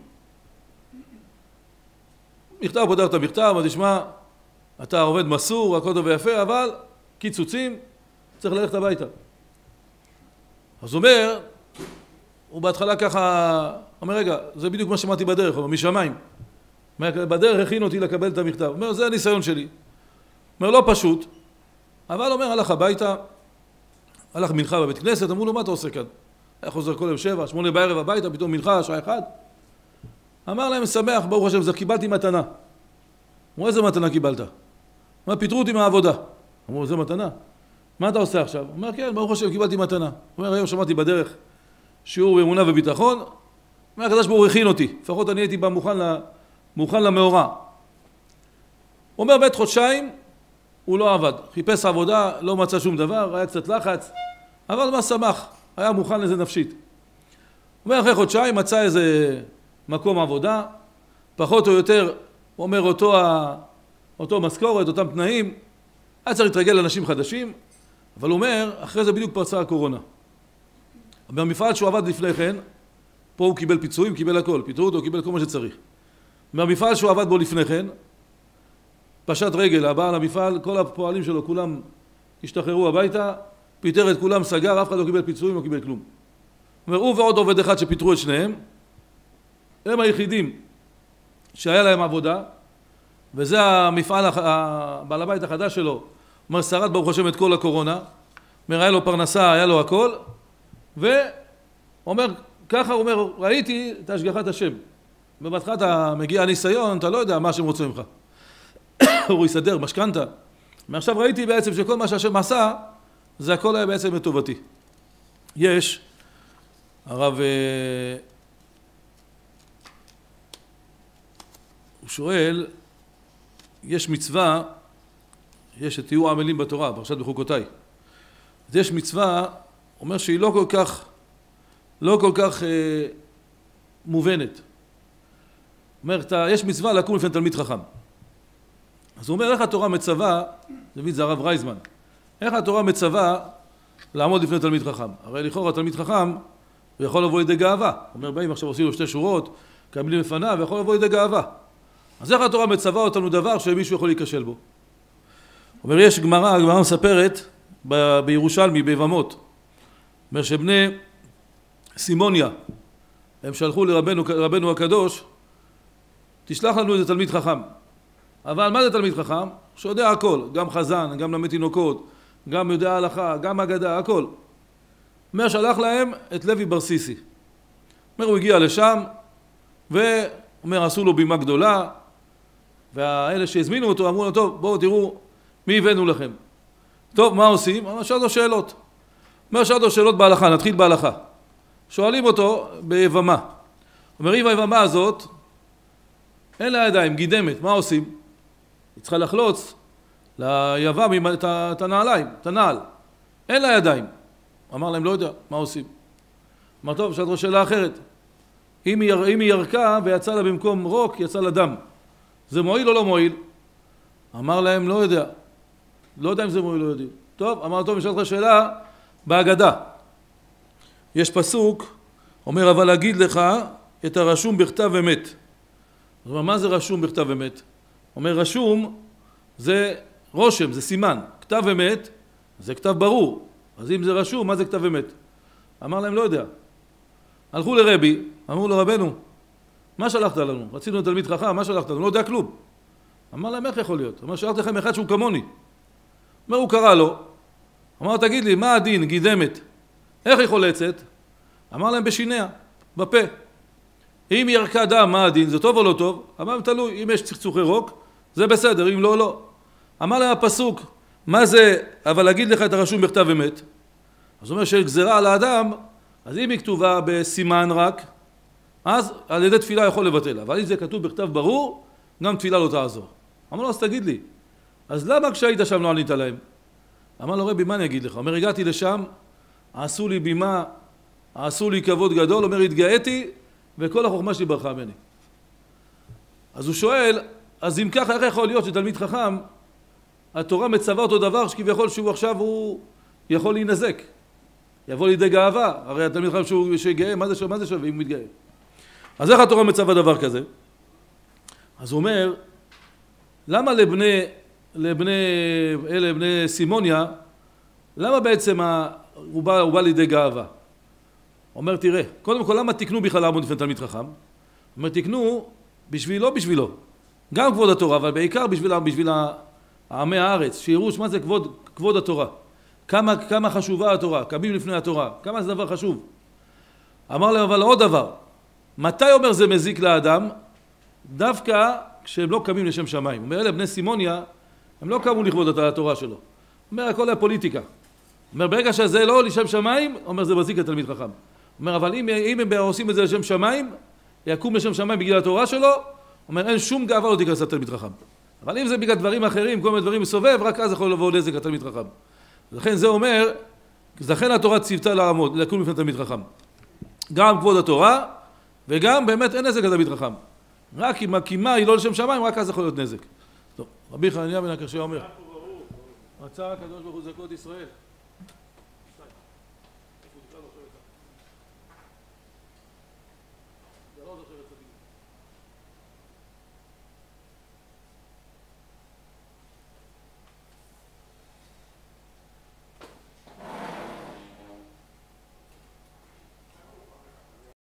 מכתב, פותח את המכתב, אז תשמע, אתה עובד מסור, הכל טוב ויפה, אבל קיצוצים, צריך ללכת הביתה. אז הוא בהתחלה ככה, אומר רגע, זה בדיוק מה שמעתי בדרך, אומר משמיים. בדרך הכין אותי לקבל את המכתב. אומר, זה הניסיון שלי. אומר, לא פשוט, אבל אומר, הלך הביתה, הלך מנחה בבית כנסת, אמרו לו, מה אתה עושה כאן? היה חוזר כל יום 7, 8 בערב הביתה, פתאום מנחה, שעה 1. אמר להם, שמח, ברוך השם, זה קיבלתי מתנה. אמרו, איזה מתנה קיבלת? אמר, פיטרו אותי מהעבודה. אמרו, זה מתנה? מה אתה עושה עכשיו? אומר, כן, ברוך השם, קיבלתי מתנה. אומר, היום שמעתי בדרך שיעור באמונה וביטחון, אומר, הקדוש ברוך הוא הכין אותי, לפחות אני הייתי בה מוכן למאורע. אומר, בית חודשיים, הוא לא עבד. חיפש עבודה, לא מצא שום דבר, היה קצת לחץ, אבל מה שמח, היה מוכן לזה נפשית. אומר, אחרי חודשיים מצא איזה מקום עבודה, פחות או יותר, הוא אומר, אותו משכורת, אותם תנאים, היה צריך להתרגל לאנשים חדשים, אבל הוא אומר, אחרי זה בדיוק פרצה הקורונה. במפעל שהוא עבד לפני כן, פה הוא קיבל פיצויים, קיבל הכל, פיטרו אותו, קיבל כל מה שצריך. במפעל שהוא עבד בו לפני כן, פשט רגל, הבעל המפעל, כל הפועלים שלו, כולם השתחררו הביתה, פיטר את כולם, סגר, אף אחד לא קיבל פיצויים, לא קיבל כלום. אומר, הוא ועוד עובד אחד שפיטרו את שניהם, הם היחידים שהיה להם עבודה, וזה המפעל, בעל הבית החדש שלו, אומר, שרד ברוך השם את כל הקורונה, אומר, היה לו פרנסה, היה לו הכל, ואומר, ככה הוא אומר, ראיתי את השגחת השם. ובהתחלה אתה מגיע הניסיון, אתה לא יודע מה השם רוצה ממך. הוא יסדר, משכנתה. מעכשיו ראיתי בעצם שכל מה שהשם עשה, זה הכל היה בעצם לטובתי. יש, הרב, הוא שואל, יש מצווה, יש שתהיו עמלים בתורה, פרשת בחוקותיי. אז יש מצווה, אומר שהיא לא כל כך מובנת. אומר, יש מצווה לקום לפני תלמיד חכם. אז הוא אומר, איך התורה מצווה, זה הרב רייזמן, איך התורה מצווה לעמוד לפני תלמיד חכם? הרי לכאורה תלמיד חכם, הוא יכול לבוא לידי גאווה. הוא אומר, באים עכשיו עושים לו 2 שורות, קבלים לפניו, ויכול לבוא לידי גאווה. אז איך התורה מצווה אותנו דבר שמישהו יכול להיכשל בו? הוא אומר, יש הגמרא מספרת בירושלמי, ביבמות. אומר שבני סימוניה, הם שלחו לרבנו הקדוש, תשלח לנו איזה תלמיד חכם. אבל מה זה תלמיד חכם? שיודע הכל, גם חזן, גם למד תינוקות, גם יודע הלכה, גם אגדה, הכל. אומר, שלח להם את לוי ברסיסי. אומר, הוא הגיע לשם, ואומר, עשו לו בימה גדולה, והאלה שהזמינו אותו אמרו לו, טוב, בואו תראו מי הבאנו לכם. טוב, מה עושים? אומר, שאל לו שאלות. אומר, שאל לו שאלות בהלכה, נתחיל בהלכה. שואלים אותו ביבמה. אומר, אם היבמה הזאת, אין לה ידיים, גידמת, מה עושים? היא צריכה לחלוץ ליבם את הנעליים, את הנעל. אין לה ידיים. אמר להם, לא יודע, מה עושים? אמר, טוב, שאלת לו שאלה אחרת. אם היא ירקה ויצא לה במקום רוק, יצא לה דם. זה מועיל או לא מועיל? אמר להם, לא יודע. לא יודע אם זה מועיל או לא יודעים. טוב, אמר, טוב, שאלת לך שאלה בהגדה. יש פסוק, אומר, אבל אגיד לך את הרשום בכתב אמת. זאת אומרת, מה זה רשום בכתב אמת? אומר רשום זה רושם, זה סימן. כתב אמת זה כתב ברור. אז אם זה רשום, מה זה כתב אמת? אמר להם לא יודע. הלכו לרבי, אמרו לו רבנו, מה שלחת לנו? רצינו תלמיד חכם, מה שלחת לנו? לא יודע כלום. אמר להם איך יכול להיות? אמר שלחת לכם אחד שהוא כמוני. אומר הוא קרא לו, אמר תגיד לי מה הדין גידמת? איך היא חולצת? אמר להם בשיניה, בפה. אם ירקה דם מה הדין? זה טוב או לא טוב? אמר תלוי, אם יש צחצוחי רוק זה בסדר, אם לא לא. אמר להם הפסוק מה זה אבל להגיד לך את הרשום בכתב אמת? אז הוא אומר שגזרה על האדם, אז אם היא כתובה בסימן רק, אז על ידי תפילה יכול לבטל. אבל אם זה כתוב בכתב ברור, גם תפילה לא תעזור. אמר לו, אז תגיד לי, אז למה כשהיית שם לא ענית להם? אמר לו, רבי, מה אני אגיד לך? אומר, הגעתי לשם, עשו לי בימה, עשו לי כבוד גדול, אומר, התגאיתי, וכל החוכמה שלי ברחה ממני. אז הוא שואל, אז אם ככה, איך יכול להיות שתלמיד חכם, התורה מצווה אותו דבר שכביכול שהוא עכשיו הוא יכול להינזק, יבוא לידי גאווה, הרי התלמיד חכם שהוא גאה, מה זה שווה אם הוא מתגאה? אז איך התורה מצווה דבר כזה? אז הוא אומר, למה לבני סימוניה, למה בעצם הוא בא לידי גאווה? אומר, תראה, קודם כל, למה תקנו בכלל לעמוד לפני תלמיד חכם? אומר, תקנו בשבילו, גם כבוד התורה, אבל בעיקר בשביל עמי הארץ, שיראו מה זה כבוד התורה. כמה חשובה התורה, קמים לפני התורה, כמה זה דבר חשוב. אמר להם, אבל עוד דבר, מתי אומר זה מזיק לאדם? דווקא כשהם לא קמים לשם שמיים. אומר, אלה בני סימוניה, הם לא קמו לכבוד התורה שלו. אומר, הכל היה פוליטיקה. אומר, ברגע שזה לא לשם שמיים, אומר, זה מזיק לתלמיד חכם. אומר, אבל אם הם עושים את זה לשם שמיים, יקום לשם שמיים בגלל התורה שלו, אומר, אין שום גאווה לא תיכנס לתלמיד חכם. אבל אם זה בגלל דברים אחרים, כל מיני דברים מסובב, רק אז יכול לבוא נזק לתלמיד חכם. לכן זה אומר, לכן התורה ציוותה לעמוד, לקום לפני תלמיד חכם. גם כבוד התורה, וגם באמת אין נזק לתלמיד חכם. רק אם הקימה היא לא לשם שמיים, רק אז יכול להיות נזק. טוב, רבי חנניה בן עקשיא אומר, רצה הקדוש ברוך הוא זכות ישראל. זה לא זוכר את זה.